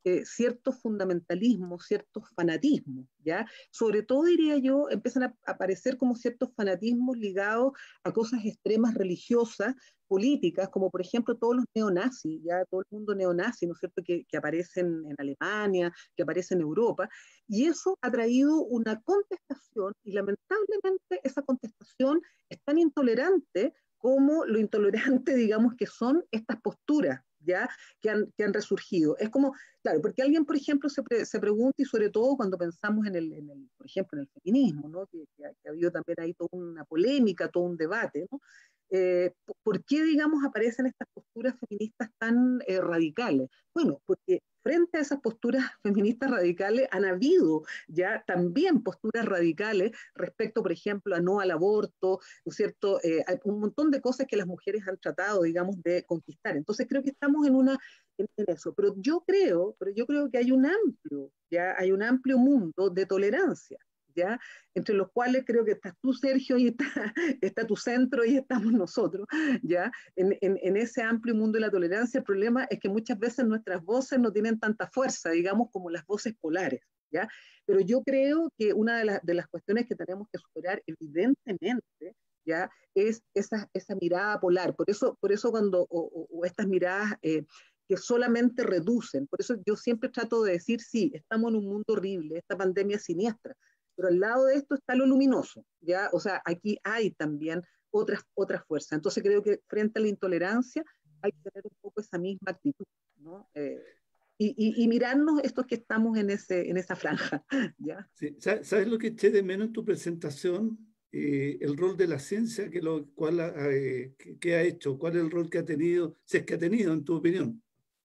eh, ciertos fundamentalismos, ciertos fanatismos, ¿ya? Sobre todo, diría yo, empiezan a aparecer como ciertos fanatismos ligados a cosas extremas religiosas, políticas, como por ejemplo todos los neonazis, ya todo el mundo neonazi, ¿no es cierto?, que, que aparecen en Alemania, que aparece en Europa, y eso ha traído una contestación, y lamentablemente esa contestación es tan intolerante como lo intolerante, digamos, que son estas posturas, ¿ya?, que han, que han resurgido. Es como, claro, porque alguien, por ejemplo, se, pre, se pregunta, y sobre todo cuando pensamos en el, en el por ejemplo, en el feminismo, ¿no?, que, que, ha, que ha habido también ahí toda una polémica, todo un debate, ¿no?, Eh, ¿por qué, digamos, aparecen estas posturas feministas tan eh, radicales? Bueno, porque frente a esas posturas feministas radicales han habido ya también posturas radicales respecto, por ejemplo, a no al aborto, ¿no es cierto? Eh, hay un montón de cosas que las mujeres han tratado, digamos, de conquistar. Entonces creo que estamos en una en, en eso. Pero yo creo, pero yo creo que hay un amplio, ya hay un amplio mundo de tolerancia, ¿ya? Entre los cuales creo que estás tú, Sergio, y está, está tu centro, y estamos nosotros, ¿ya? En, en, en ese amplio mundo de la tolerancia. El problema es que muchas veces nuestras voces no tienen tanta fuerza, digamos, como las voces polares, ¿ya? Pero yo creo que una de, la, de las cuestiones que tenemos que superar, evidentemente, ¿ya?, es esa, esa mirada polar. Por eso, por eso cuando, o, o, o estas miradas eh, que solamente reducen, por eso yo siempre trato de decir, sí, estamos en un mundo horrible, esta pandemia es siniestra, pero al lado de esto está lo luminoso, ¿ya? O sea, aquí hay también otras, otras fuerzas. Entonces creo que frente a la intolerancia hay que tener un poco esa misma actitud, ¿no? Eh, y, y, y mirarnos estos que estamos en, ese, en esa franja, ¿ya? Sí. ¿Sabes lo que eché de menos en tu presentación? Eh, el rol de la ciencia, que, lo, cuál, eh, que, que ha hecho, cuál es el rol que ha tenido, si es que ha tenido, en tu opinión.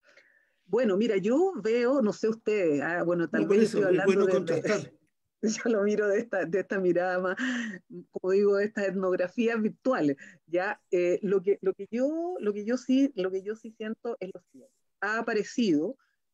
Bueno, mira, yo veo, no sé ustedes, ah, bueno, tal No, por vez yo eso estoy es hablando bueno desde, contrastar. yo lo miro de esta, de esta mirada más, como digo, de estas etnografías virtuales, ¿ya? Eh, lo, que, lo, que yo, lo, que yo sí, lo que yo sí siento es lo siguiente. Ha aparecido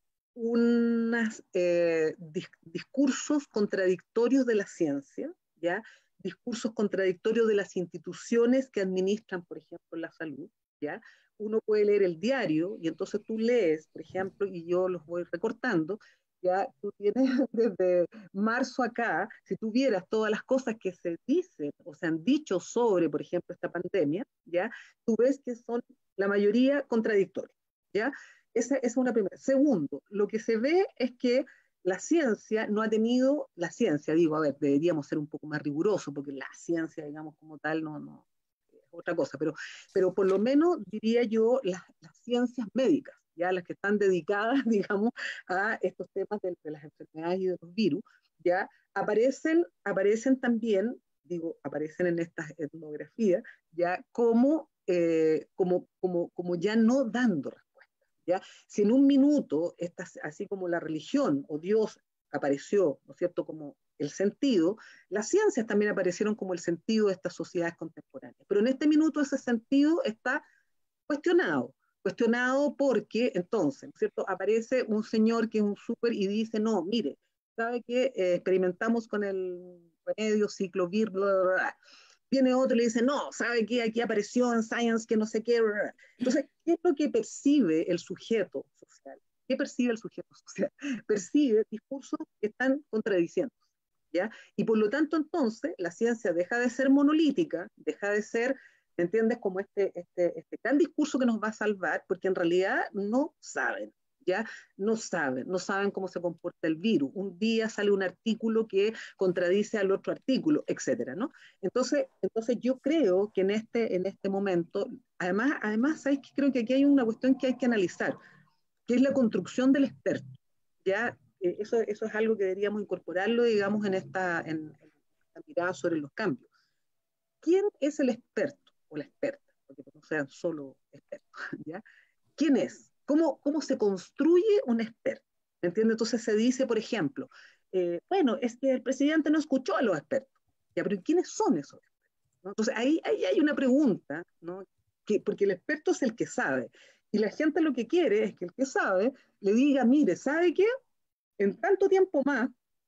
unos eh, dis, discursos contradictorios de la ciencia, ¿ya? Discursos contradictorios de las instituciones que administran, por ejemplo, la salud, ¿ya? Uno puede leer el diario y entonces tú lees, por ejemplo, y yo los voy recortando, ya tú tienes desde marzo acá, si tú vieras todas las cosas que se dicen o se han dicho sobre, por ejemplo, esta pandemia, ya tú ves que son la mayoría contradictorias, ¿ya? Esa es una primera. Segundo, lo que se ve es que la ciencia no ha tenido, la ciencia, digo, a ver, deberíamos ser un poco más rigurosos, porque la ciencia, digamos, como tal, no, no es otra cosa, pero, pero por lo menos diría yo las, las ciencias médicas, ya las que están dedicadas, digamos, a estos temas de, de las enfermedades y de los virus, ya aparecen, aparecen también, digo, aparecen en estas etnografías, ya como, eh, como, como, como ya no dando respuesta. ¿Ya? Si en un minuto, estas, así como la religión o Dios apareció, ¿no es cierto?, como el sentido, las ciencias también aparecieron como el sentido de estas sociedades contemporáneas. Pero en este minuto ese sentido está cuestionado, cuestionado porque entonces, ¿no es cierto?, aparece un señor que es un súper y dice, no, mire, ¿sabe qué? Eh, experimentamos con el remedio ciclovir, bla, bla, bla. Viene otro y le dice, no, ¿sabe qué? Aquí apareció en Science que no sé qué. Entonces, ¿qué es lo que percibe el sujeto social? ¿Qué percibe el sujeto social? Percibe discursos que están contradiciendo, ¿ya? Y por lo tanto, entonces, la ciencia deja de ser monolítica, deja de ser, ¿me entiendes?, como este, este, este gran discurso que nos va a salvar, porque en realidad no saben. ¿Ya? No saben, no saben cómo se comporta el virus. Un día sale un artículo que contradice al otro artículo, etcétera, ¿no? Entonces, entonces yo creo que en este, en este momento, además, además, ¿sabes qué? Creo que aquí hay una cuestión que hay que analizar, que es la construcción del experto, ¿ya? Eh, eso, eso es algo que deberíamos incorporarlo, digamos, en esta, en, en esta mirada sobre los cambios. ¿Quién es el experto o la experta? Porque no sean solo expertos, ¿ya? ¿Quién es? ¿Cómo, cómo se construye un experto? ¿Entiendes? Entonces se dice, por ejemplo, eh, bueno, es que el presidente no escuchó a los expertos. ¿Ya? Pero ¿quiénes son esos expertos? ¿No? Entonces ahí, ahí hay una pregunta, ¿no? Que, porque el experto es el que sabe. Y la gente lo que quiere es que el que sabe le diga, mire, ¿sabe qué? En tanto tiempo más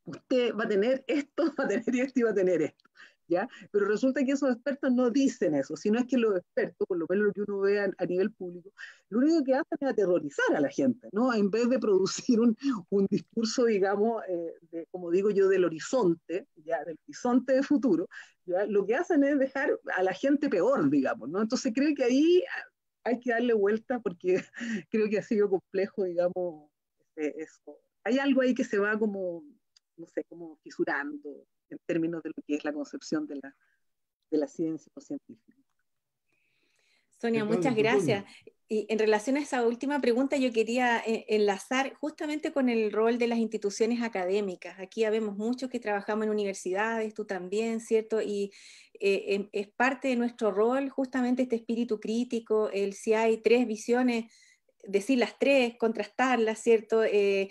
usted va a tener esto, va a tener esto y va a tener esto, ¿ya? Pero resulta que esos expertos no dicen eso, sino es que los expertos, por lo menos lo que uno ve a, a nivel público, lo único que hacen es aterrorizar a la gente, ¿no? En vez de producir un, un discurso, digamos, eh, de, como digo yo, del horizonte, ¿ya? Del horizonte de futuro, ¿ya? Lo que hacen es dejar a la gente peor, digamos, ¿no? Entonces creo que ahí hay que darle vuelta porque creo que ha sido complejo, digamos, eso. Hay algo ahí que se va como, no sé, como fisurando en términos de lo que es la concepción de la, de la ciencia o científica. Sonia, muchas gracias. Y en relación a esa última pregunta, yo quería eh, enlazar justamente con el rol de las instituciones académicas. Aquí habemos muchos que trabajamos en universidades, tú también, ¿cierto? Y eh, es parte de nuestro rol justamente este espíritu crítico, el si hay tres visiones, decir las tres, contrastarlas, ¿cierto? Eh,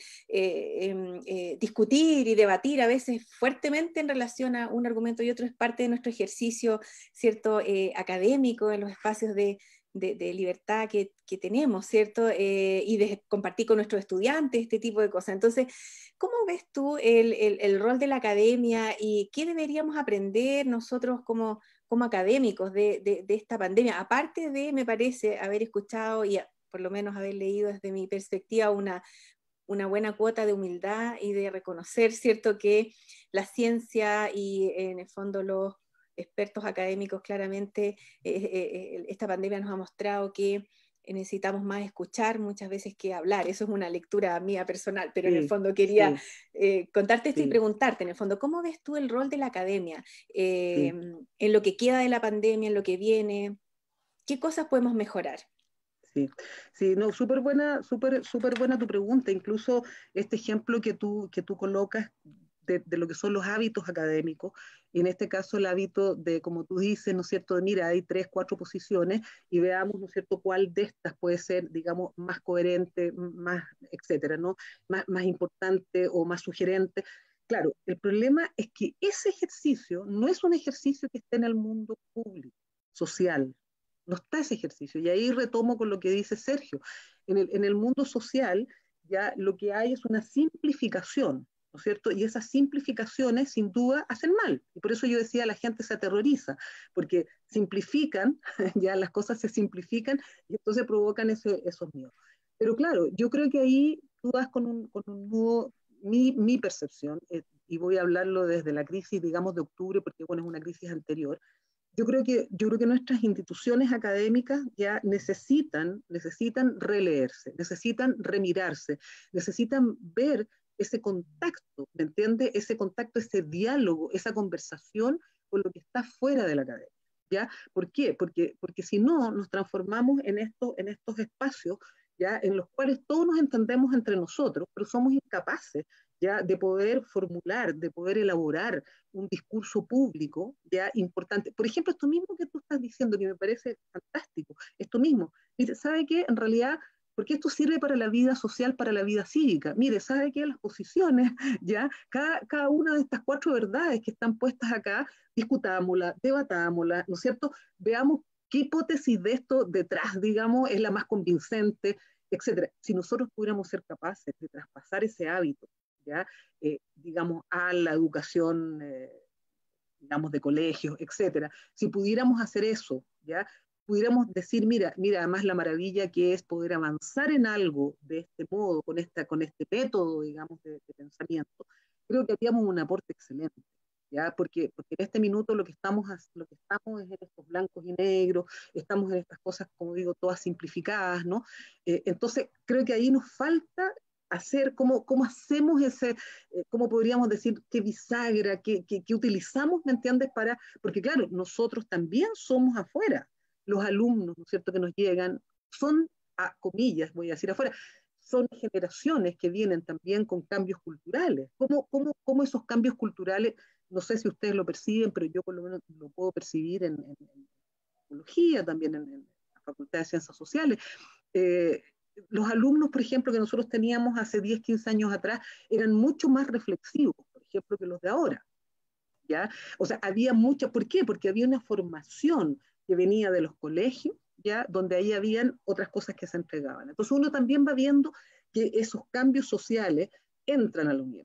eh, eh, discutir y debatir a veces fuertemente en relación a un argumento y otro es parte de nuestro ejercicio, ¿cierto? Eh, académico en los espacios de, de, de libertad que, que tenemos, ¿cierto? Eh, y de compartir con nuestros estudiantes este tipo de cosas. Entonces, ¿cómo ves tú el, el, el rol de la academia y qué deberíamos aprender nosotros como, como académicos de, de, de esta pandemia? Aparte de, me parece, haber escuchado y por lo menos haber leído desde mi perspectiva una, una buena cuota de humildad y de reconocer, ¿cierto?, que la ciencia y en el fondo los expertos académicos claramente, eh, eh, esta pandemia nos ha mostrado que necesitamos más escuchar muchas veces que hablar. Eso es una lectura mía personal, pero sí, en el fondo quería sí. eh, contarte esto sí. y preguntarte, en el fondo, ¿cómo ves tú el rol de la academia eh, sí. en lo que queda de la pandemia, en lo que viene? ¿Qué cosas podemos mejorar? Sí, sí, no, súper buena, súper, súper buena tu pregunta. Incluso este ejemplo que tú, que tú colocas de, de lo que son los hábitos académicos, y en este caso el hábito de, como tú dices, ¿no es cierto?, de mira, hay tres, cuatro posiciones y veamos, ¿no es cierto?, cuál de estas puede ser, digamos, más coherente, más, etcétera, ¿no? Más, más importante o más sugerente. Claro, el problema es que ese ejercicio no es un ejercicio que esté en el mundo público, social. No está ese ejercicio. Y ahí retomo con lo que dice Sergio. En el, en el mundo social, ya lo que hay es una simplificación, ¿no es cierto? Y esas simplificaciones, sin duda, hacen mal. Y por eso yo decía, la gente se aterroriza, porque simplifican, ya las cosas se simplifican, y entonces provocan ese, esos miedos. Pero claro, yo creo que ahí tú vas con un, con un nudo, mi, mi percepción, eh, y voy a hablarlo desde la crisis, digamos, de octubre, porque bueno, es una crisis anterior. Yo creo que, yo creo que nuestras instituciones académicas ya necesitan, necesitan releerse, necesitan remirarse, necesitan ver ese contacto, ¿me entiende? Ese contacto, ese diálogo, esa conversación con lo que está fuera de la academia, ¿ya? ¿Por qué? Porque, porque si no, nos transformamos en, esto, en estos espacios, ¿ya? En los cuales todos nos entendemos entre nosotros, pero somos incapaces ya de poder formular, de poder elaborar un discurso público ya importante. Por ejemplo, esto mismo que tú estás diciendo, que me parece fantástico, esto mismo. Mire, ¿sabe qué? En realidad, porque esto sirve para la vida social, para la vida cívica. Mire, ¿sabe qué? Las posiciones, ya, cada, cada una de estas cuatro verdades que están puestas acá, discutámoslas, debatámoslas, ¿no es cierto? Veamos qué hipótesis de esto detrás, digamos, es la más convincente, etcétera. Si nosotros pudiéramos ser capaces de traspasar ese hábito, ¿ya? Eh, digamos, a la educación, eh, digamos, de colegios, etcétera. Si pudiéramos hacer eso, ¿ya? Pudiéramos decir, mira, mira, además la maravilla que es poder avanzar en algo de este modo, con, esta, con este método, digamos, de, de pensamiento, creo que haríamos un aporte excelente, ¿ya? Porque, porque en este minuto lo que, estamos, lo que estamos es en estos blancos y negros, estamos en estas cosas, como digo, todas simplificadas, ¿no? Eh, entonces, creo que ahí nos falta hacer, cómo, cómo hacemos ese, eh, cómo podríamos decir, qué bisagra, qué, qué, qué utilizamos, ¿me entiendes? Para, porque claro, nosotros también somos afuera, los alumnos, ¿no es cierto?, que nos llegan, son, a comillas, voy a decir afuera, son generaciones que vienen también con cambios culturales. ¿Cómo, cómo, cómo esos cambios culturales, no sé si ustedes lo perciben, pero yo por lo menos lo puedo percibir en, en, en psicología, también en, en la Facultad de Ciencias Sociales, eh, los alumnos, por ejemplo, que nosotros teníamos hace diez, quince años atrás, eran mucho más reflexivos, por ejemplo, que los de ahora, ¿ya? O sea, había mucha, ¿por qué? Porque había una formación que venía de los colegios, ¿ya? Donde ahí habían otras cosas que se entregaban. Entonces uno también va viendo que esos cambios sociales entran a la universidad,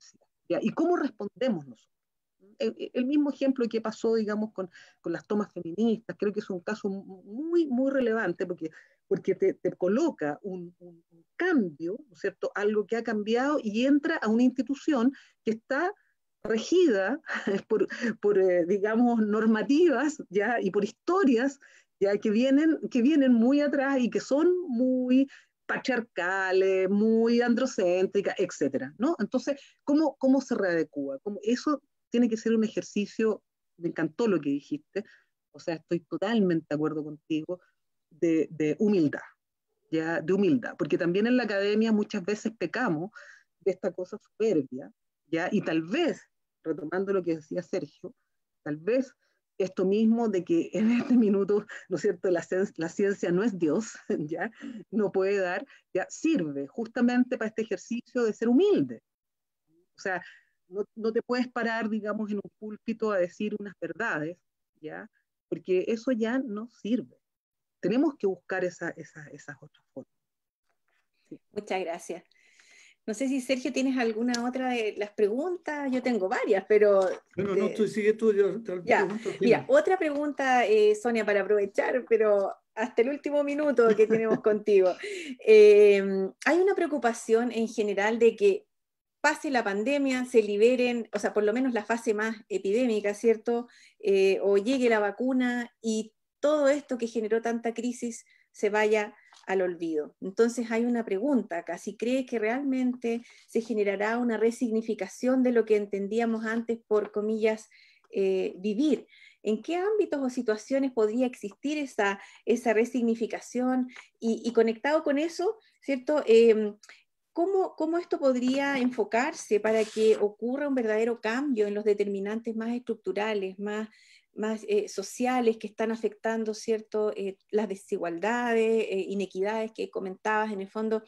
¿ya? ¿Y cómo respondemos nosotros? El, el mismo ejemplo que pasó, digamos, con, con las tomas feministas, creo que es un caso muy, muy relevante porque, porque te, te coloca un, un, un cambio, ¿no es cierto? Algo que ha cambiado y entra a una institución que está regida por, por eh, digamos, normativas, ¿ya? Y por historias, ¿ya? Que vienen, que vienen muy atrás y que son muy patriarcales, muy androcéntricas, etcétera, ¿no? Entonces, ¿cómo, cómo se readecúa? ¿Cómo eso tiene que ser un ejercicio? Me encantó lo que dijiste, o sea, estoy totalmente de acuerdo contigo, de, de humildad, ¿ya? De humildad, porque también en la academia muchas veces pecamos de esta cosa soberbia, ¿ya? Y tal vez, retomando lo que decía Sergio, tal vez esto mismo de que en este minuto, ¿no es cierto?, la, la ciencia no es Dios, ¿ya? No puede dar, ya sirve justamente para este ejercicio de ser humilde. O sea, no, no te puedes parar, digamos, en un púlpito a decir unas verdades, ¿ya? Porque eso ya no sirve. Tenemos que buscar esa, esa, esas otras formas. Sí. Muchas gracias. No sé si, Sergio, tienes alguna otra de las preguntas. Yo tengo varias, pero... Bueno, de... no, tú sigue tú, yo te ya. pregunto. Mira, otra pregunta, eh, Sonia, para aprovechar, pero hasta el último minuto que tenemos contigo. Eh, hay una preocupación en general de que pase la pandemia, se liberen, o sea, por lo menos la fase más epidémica, ¿cierto? Eh, o llegue la vacuna y todo esto que generó tanta crisis se vaya al olvido. Entonces hay una pregunta acá, si cree que realmente se generará una resignificación de lo que entendíamos antes por, comillas, eh, vivir. ¿En qué ámbitos o situaciones podría existir esa, esa resignificación? Y, y conectado con eso, ¿cierto? Eh, ¿Cómo, ¿Cómo esto podría enfocarse para que ocurra un verdadero cambio en los determinantes más estructurales, más, más eh, sociales que están afectando, ¿cierto? Eh, las desigualdades, eh, inequidades que comentabas en el fondo?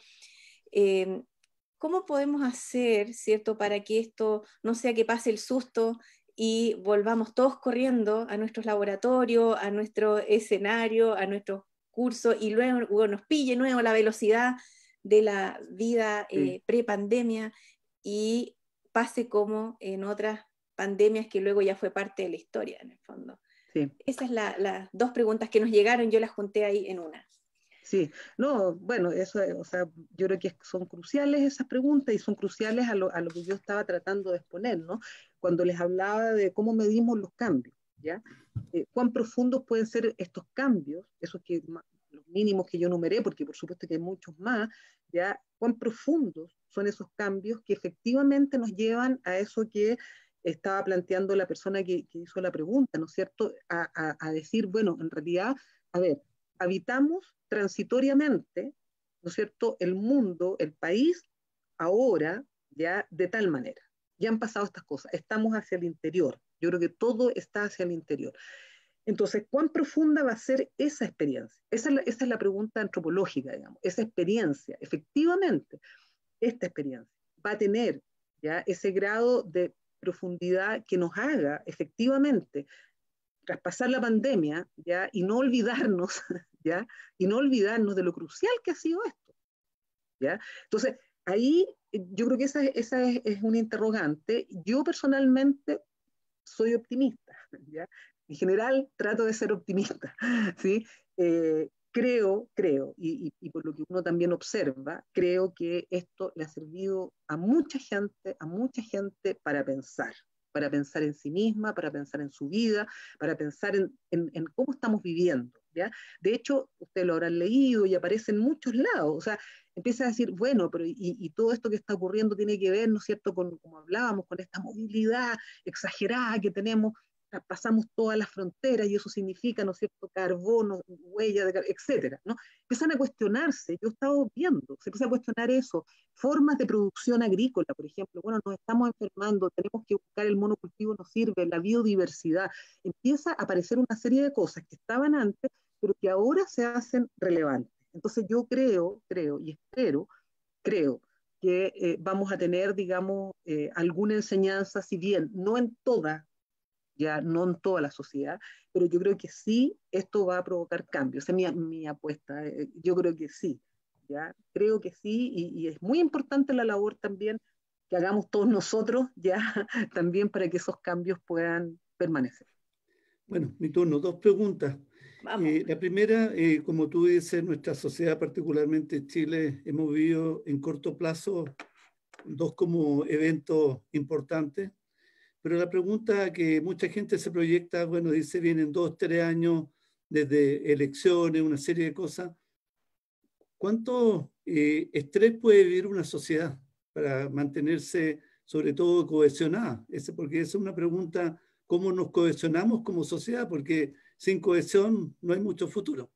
Eh, ¿Cómo podemos hacer, ¿cierto?, para que esto no sea que pase el susto y volvamos todos corriendo a nuestros laboratorios, a nuestro escenario, a nuestros cursos y luego, luego nos pille nuevo la velocidad de la vida eh, sí. pre-pandemia y pase como en otras pandemias que luego ya fue parte de la historia, en el fondo? Sí. Esas son las la dos preguntas que nos llegaron, yo las junté ahí en una. Sí, no, bueno, eso, o sea, yo creo que son cruciales esas preguntas y son cruciales a lo, a lo que yo estaba tratando de exponer, ¿no? Cuando les hablaba de cómo medimos los cambios, ¿ya? Eh, ¿Cuán profundos pueden ser estos cambios, esos que, los mínimos que yo numeré, porque por supuesto que hay muchos más, ¿ya? ¿Cuán profundos son esos cambios que efectivamente nos llevan a eso que estaba planteando la persona que, que hizo la pregunta, ¿no es cierto? A, a, a decir, bueno, en realidad, a ver, habitamos transitoriamente, ¿no es cierto?, el mundo, el país, ahora, ya de tal manera. Ya han pasado estas cosas, estamos hacia el interior. Yo creo que todo está hacia el interior. Entonces, ¿cuán profunda va a ser esa experiencia? Esa es la, esa es la pregunta antropológica, digamos. Esa experiencia, efectivamente, esta experiencia va a tener ya ese grado de profundidad que nos haga, efectivamente, traspasar la pandemia, ¿ya? Y no olvidarnos, ¿ya? Y no olvidarnos de lo crucial que ha sido esto, ¿ya? Entonces, ahí yo creo que esa, esa es, es una interrogante. Yo personalmente soy optimista, ¿ya? En general trato de ser optimista, ¿sí? Eh, creo, creo, y, y, y por lo que uno también observa, creo que esto le ha servido a mucha gente, a mucha gente para pensar, para pensar en sí misma, para pensar en su vida, para pensar en, en, en cómo estamos viviendo, ¿ya? De hecho, ustedes lo habrán leído y aparece en muchos lados, o sea, empieza a decir, bueno, pero y, y todo esto que está ocurriendo tiene que ver, ¿no es cierto?, con, como hablábamos, con esta movilidad exagerada que tenemos, pasamos todas las fronteras y eso significa, ¿no es cierto?, carbono, huella, de, etcétera, ¿no? Empiezan a cuestionarse, yo he estado viendo, se empieza a cuestionar eso, formas de producción agrícola, por ejemplo, bueno, nos estamos enfermando, tenemos que buscar el monocultivo, no sirve, la biodiversidad, empieza a aparecer una serie de cosas que estaban antes, pero que ahora se hacen relevantes. Entonces yo creo, creo y espero, creo que eh, vamos a tener, digamos, eh, alguna enseñanza, si bien no en toda, ya no en toda la sociedad, pero yo creo que sí, esto va a provocar cambios. Esa es mi, mi apuesta, eh, yo creo que sí, ya creo que sí, y, y es muy importante la labor también que hagamos todos nosotros ya también para que esos cambios puedan permanecer. Bueno, mi turno, dos preguntas. Eh, la primera, eh, como tú dices, nuestra sociedad, particularmente Chile, hemos vivido en corto plazo dos como eventos importantes, pero la pregunta que mucha gente se proyecta, bueno, dice, vienen dos, tres años desde elecciones, una serie de cosas. ¿Cuánto eh, estrés puede vivir una sociedad para mantenerse, sobre todo, cohesionada? Ese, porque esa es una pregunta, ¿cómo nos cohesionamos como sociedad? Porque sin cohesión no hay mucho futuro.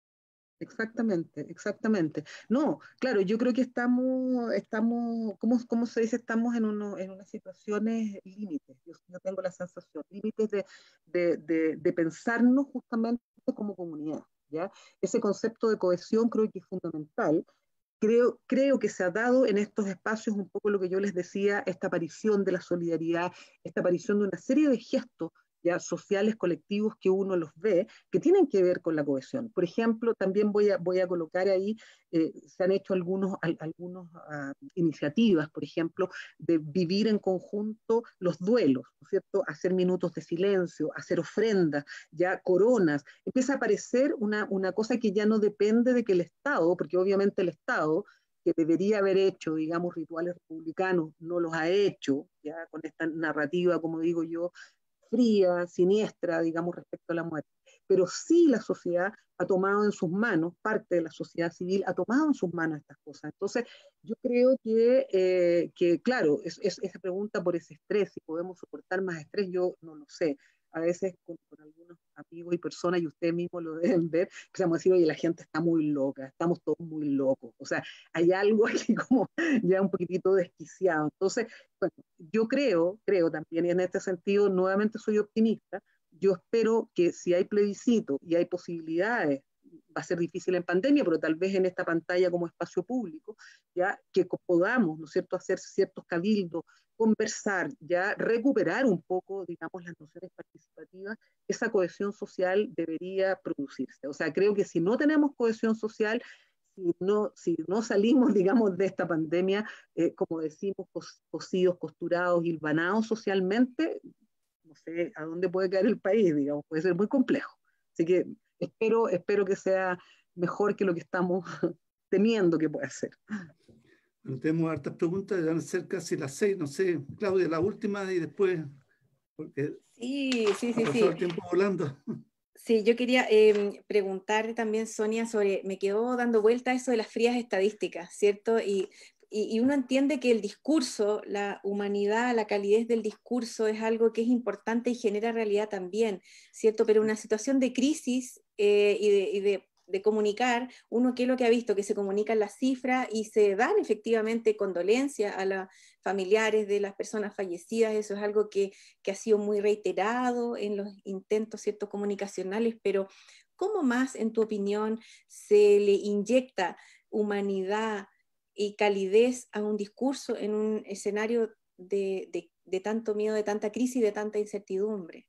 Exactamente, exactamente. No, claro, yo creo que estamos, estamos, ¿cómo, cómo se dice? Estamos en, uno, en unas situaciones límites. Yo, yo tengo la sensación, límites de, de, de, de pensarnos justamente como comunidad, ¿ya? Ese concepto de cohesión creo que es fundamental. Creo, creo que se ha dado en estos espacios un poco lo que yo les decía, esta aparición de la solidaridad, esta aparición de una serie de gestos ya sociales, colectivos que uno los ve, que tienen que ver con la cohesión. Por ejemplo, también voy a, voy a colocar ahí, eh, se han hecho algunos, al, algunos uh, iniciativas, por ejemplo, de vivir en conjunto los duelos, ¿no es cierto? Hacer minutos de silencio, hacer ofrendas, ya coronas. Empieza a aparecer una, una cosa que ya no depende de que el Estado, porque obviamente el Estado, que debería haber hecho, digamos, rituales republicanos, no los ha hecho, ya con esta narrativa, como digo yo, fría, siniestra, digamos, respecto a la muerte. Pero sí la sociedad ha tomado en sus manos, parte de la sociedad civil ha tomado en sus manos estas cosas. Entonces, yo creo que, eh, que claro, es, es, esa pregunta por ese estrés, si podemos soportar más estrés, yo no lo sé. A veces con, con algunos amigos y personas, y ustedes mismos lo deben ver, empezamos a decir, oye, la gente está muy loca, estamos todos muy locos. O sea, hay algo aquí como ya un poquitito desquiciado. Entonces, bueno, yo creo, creo también, y en este sentido nuevamente soy optimista, yo espero que si hay plebiscito y hay posibilidades, va a ser difícil en pandemia, pero tal vez en esta pantalla como espacio público, ya que podamos, ¿no es cierto?, hacer ciertos cabildos, conversar, ya recuperar un poco, digamos, las nociones participativas, esa cohesión social debería producirse. O sea, creo que si no tenemos cohesión social, si no, si no salimos, digamos, de esta pandemia, eh, como decimos, cos, cosidos, costurados, hilvanados socialmente, no sé a dónde puede caer el país, digamos, puede ser muy complejo. Así que espero, espero que sea mejor que lo que estamos temiendo que pueda ser. Bueno, tenemos hartas preguntas, ya van a ser casi las seis, no sé, Claudia, la última y después, porque sí, sí, sí, ha pasado sí. el tiempo volando. Sí, yo quería eh, preguntar también, Sonia, sobre, me quedó dando vuelta eso de las frías estadísticas, ¿cierto? Y, y, y uno entiende que el discurso, la humanidad, la calidez del discurso es algo que es importante y genera realidad también, ¿cierto? Pero una situación de crisis eh, y, de, y de de comunicar, uno qué es lo que ha visto, que se comunican las cifras y se dan efectivamente condolencias a los familiares de las personas fallecidas, eso es algo que, que ha sido muy reiterado en los intentos, ¿cierto?, comunicacionales, pero ¿cómo más, en tu opinión, se le inyecta humanidad y calidez a un discurso en un escenario de, de, de tanto miedo, de tanta crisis, de tanta incertidumbre?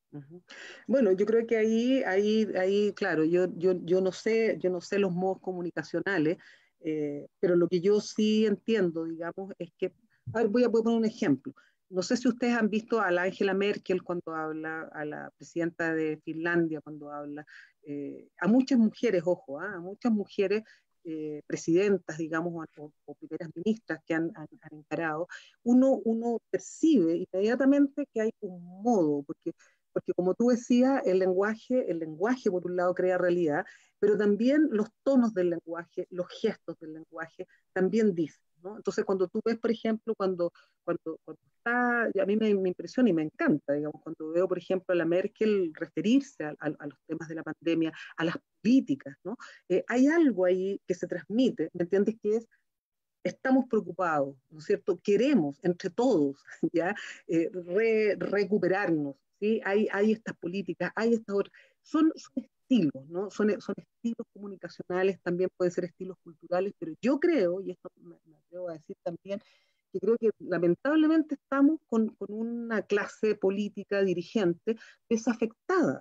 Bueno, yo creo que ahí, ahí, ahí, claro, yo, yo, yo no sé, yo no sé los modos comunicacionales, eh, pero lo que yo sí entiendo, digamos, es que, a ver, voy a, voy a poner un ejemplo. No sé si ustedes han visto a la Angela Merkel cuando habla, a la presidenta de Finlandia cuando habla, eh, a muchas mujeres, ojo, ¿eh? A muchas mujeres eh, presidentas, digamos, o, o, primeras ministras que han, han, han encarado, uno, uno percibe inmediatamente que hay un modo, porque porque como tú decías, el lenguaje, el lenguaje por un lado crea realidad, pero también los tonos del lenguaje, los gestos del lenguaje también dicen, ¿no? Entonces cuando tú ves, por ejemplo, cuando, cuando, cuando está, a mí me, me impresiona y me encanta, digamos, cuando veo, por ejemplo, a la Merkel referirse a, a, a los temas de la pandemia, a las políticas, ¿no? Eh, hay algo ahí que se transmite, ¿me entiendes? Que es estamos preocupados, ¿no es cierto? Queremos entre todos, ¿ya? Eh, re, recuperarnos, ¿sí? Hay, hay estas políticas, hay estas otras, son, son estilos, ¿no? Son, son estilos comunicacionales, también pueden ser estilos culturales, pero yo creo, y esto me, me atrevo a decir también, que creo que lamentablemente estamos con, con una clase política dirigente desafectada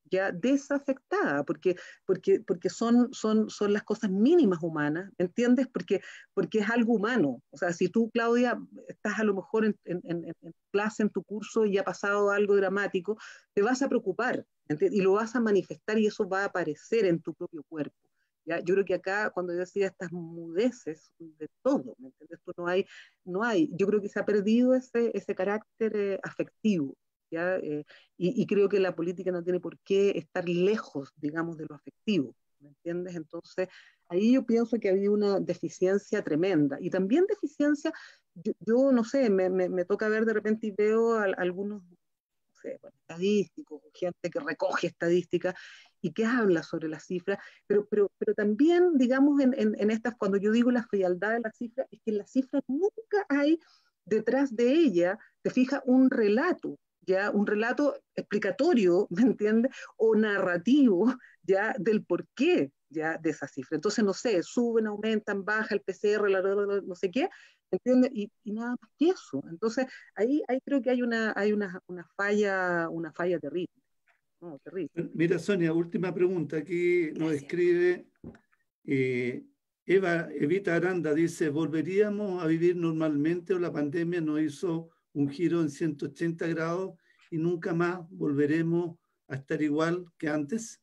ya desafectada, porque, porque, porque son, son, son las cosas mínimas humanas, ¿entiendes? Porque, porque es algo humano. O sea, si tú, Claudia, estás a lo mejor en, en, en, en clase, en tu curso, y ha pasado algo dramático, te vas a preocupar, ¿entiendes? Y lo vas a manifestar y eso va a aparecer en tu propio cuerpo. ¿Ya? Yo creo que acá, cuando yo decía estas mudeces de todo, ¿me entiendes? Esto no hay, no hay, yo creo que se ha perdido ese, ese carácter eh, afectivo. ¿Ya? Eh, y, y creo que la política no tiene por qué estar lejos, digamos, de lo afectivo, ¿me entiendes? Entonces, ahí yo pienso que había una deficiencia tremenda. Y también deficiencia, yo, yo no sé, me, me, me toca ver de repente y veo a, a algunos, no sé, bueno, estadísticos, gente que recoge estadísticas y que habla sobre las cifras, pero, pero, pero también, digamos, en, en, en estas, cuando yo digo la frialdad de las cifras, es que en las cifras nunca hay detrás de ella, te fijas, un relato, ya un relato explicatorio, ¿me entiendes? O narrativo, ya del porqué, ya de esa cifra. Entonces, no sé, suben, aumentan, baja el P C R, la, la, la, no sé qué, ¿entiendes? Y, y nada más que eso. Entonces, ahí, ahí creo que hay una, hay una, una falla, una falla terrible. No, terrible. Mira, Sonia, última pregunta. Aquí nos Gracias. escribe eh, Eva, Evita Aranda, dice, ¿volveríamos a vivir normalmente o la pandemia nos hizo un giro en ciento ochenta grados y nunca más volveremos a estar igual que antes?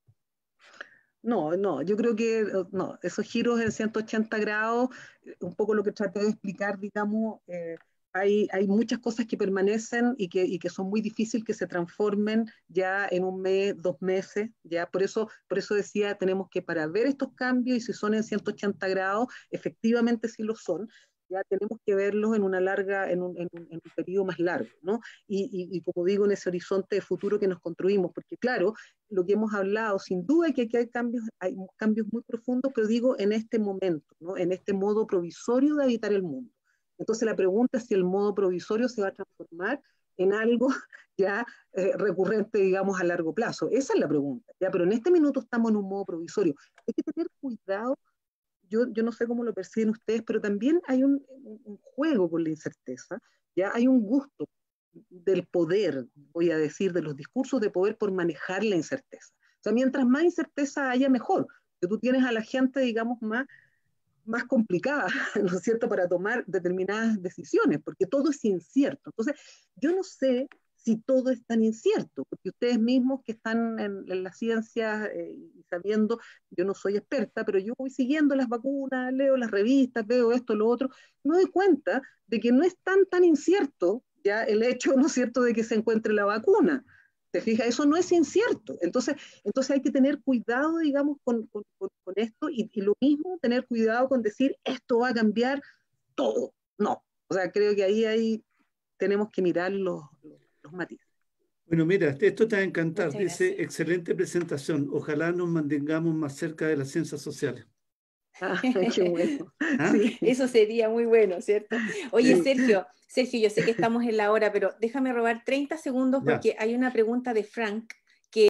No, no, yo creo que no, esos giros en ciento ochenta grados, un poco lo que traté de explicar, digamos, eh, hay, hay muchas cosas que permanecen y que, y que son muy difíciles que se transformen ya en un mes, dos meses, ya por eso, por eso decía, tenemos que para ver estos cambios y si son en ciento ochenta grados, efectivamente sí lo son, ya tenemos que verlos en una larga, en un, en un, en un periodo más largo, ¿no? Y, y, y como digo, en ese horizonte de futuro que nos construimos, porque claro, lo que hemos hablado, sin duda que aquí hay cambios, hay cambios muy profundos, pero digo en este momento, ¿no? En este modo provisorio de habitar el mundo. Entonces la pregunta es si el modo provisorio se va a transformar en algo ya eh, recurrente, digamos, a largo plazo. Esa es la pregunta, ¿ya? Pero en este minuto estamos en un modo provisorio. Hay que tener cuidado. Yo, yo no sé cómo lo perciben ustedes, pero también hay un, un juego con la incerteza, ya hay un gusto del poder, voy a decir, de los discursos de poder por manejar la incerteza. O sea, mientras más incerteza haya, mejor. Que tú tienes a la gente, digamos, más, más complicada, ¿no es cierto?, para tomar determinadas decisiones, porque todo es incierto. Entonces, yo no sé si todo es tan incierto, porque ustedes mismos que están en, en las ciencias eh, y sabiendo, yo no soy experta, pero yo voy siguiendo las vacunas, leo las revistas, veo esto, lo otro, me doy cuenta de que no es tan, tan incierto ya el hecho, ¿no es cierto?, de que se encuentre la vacuna. ¿Te fijas? Eso no es incierto. Entonces, entonces hay que tener cuidado, digamos, con, con, con esto y, y lo mismo, tener cuidado con decir, esto va a cambiar todo. No. O sea, creo que ahí, ahí tenemos que mirar los, los, los matices. Bueno, mira, esto te va a encantar. Dice, excelente presentación. Ojalá nos mantengamos más cerca de las ciencias sociales. Ah, qué bueno. ¿Ah? Sí. Eso sería muy bueno, ¿cierto? Oye, sí. Sergio, Sergio, yo sé que estamos en la hora, pero déjame robar treinta segundos porque ya. Hay una pregunta de Frank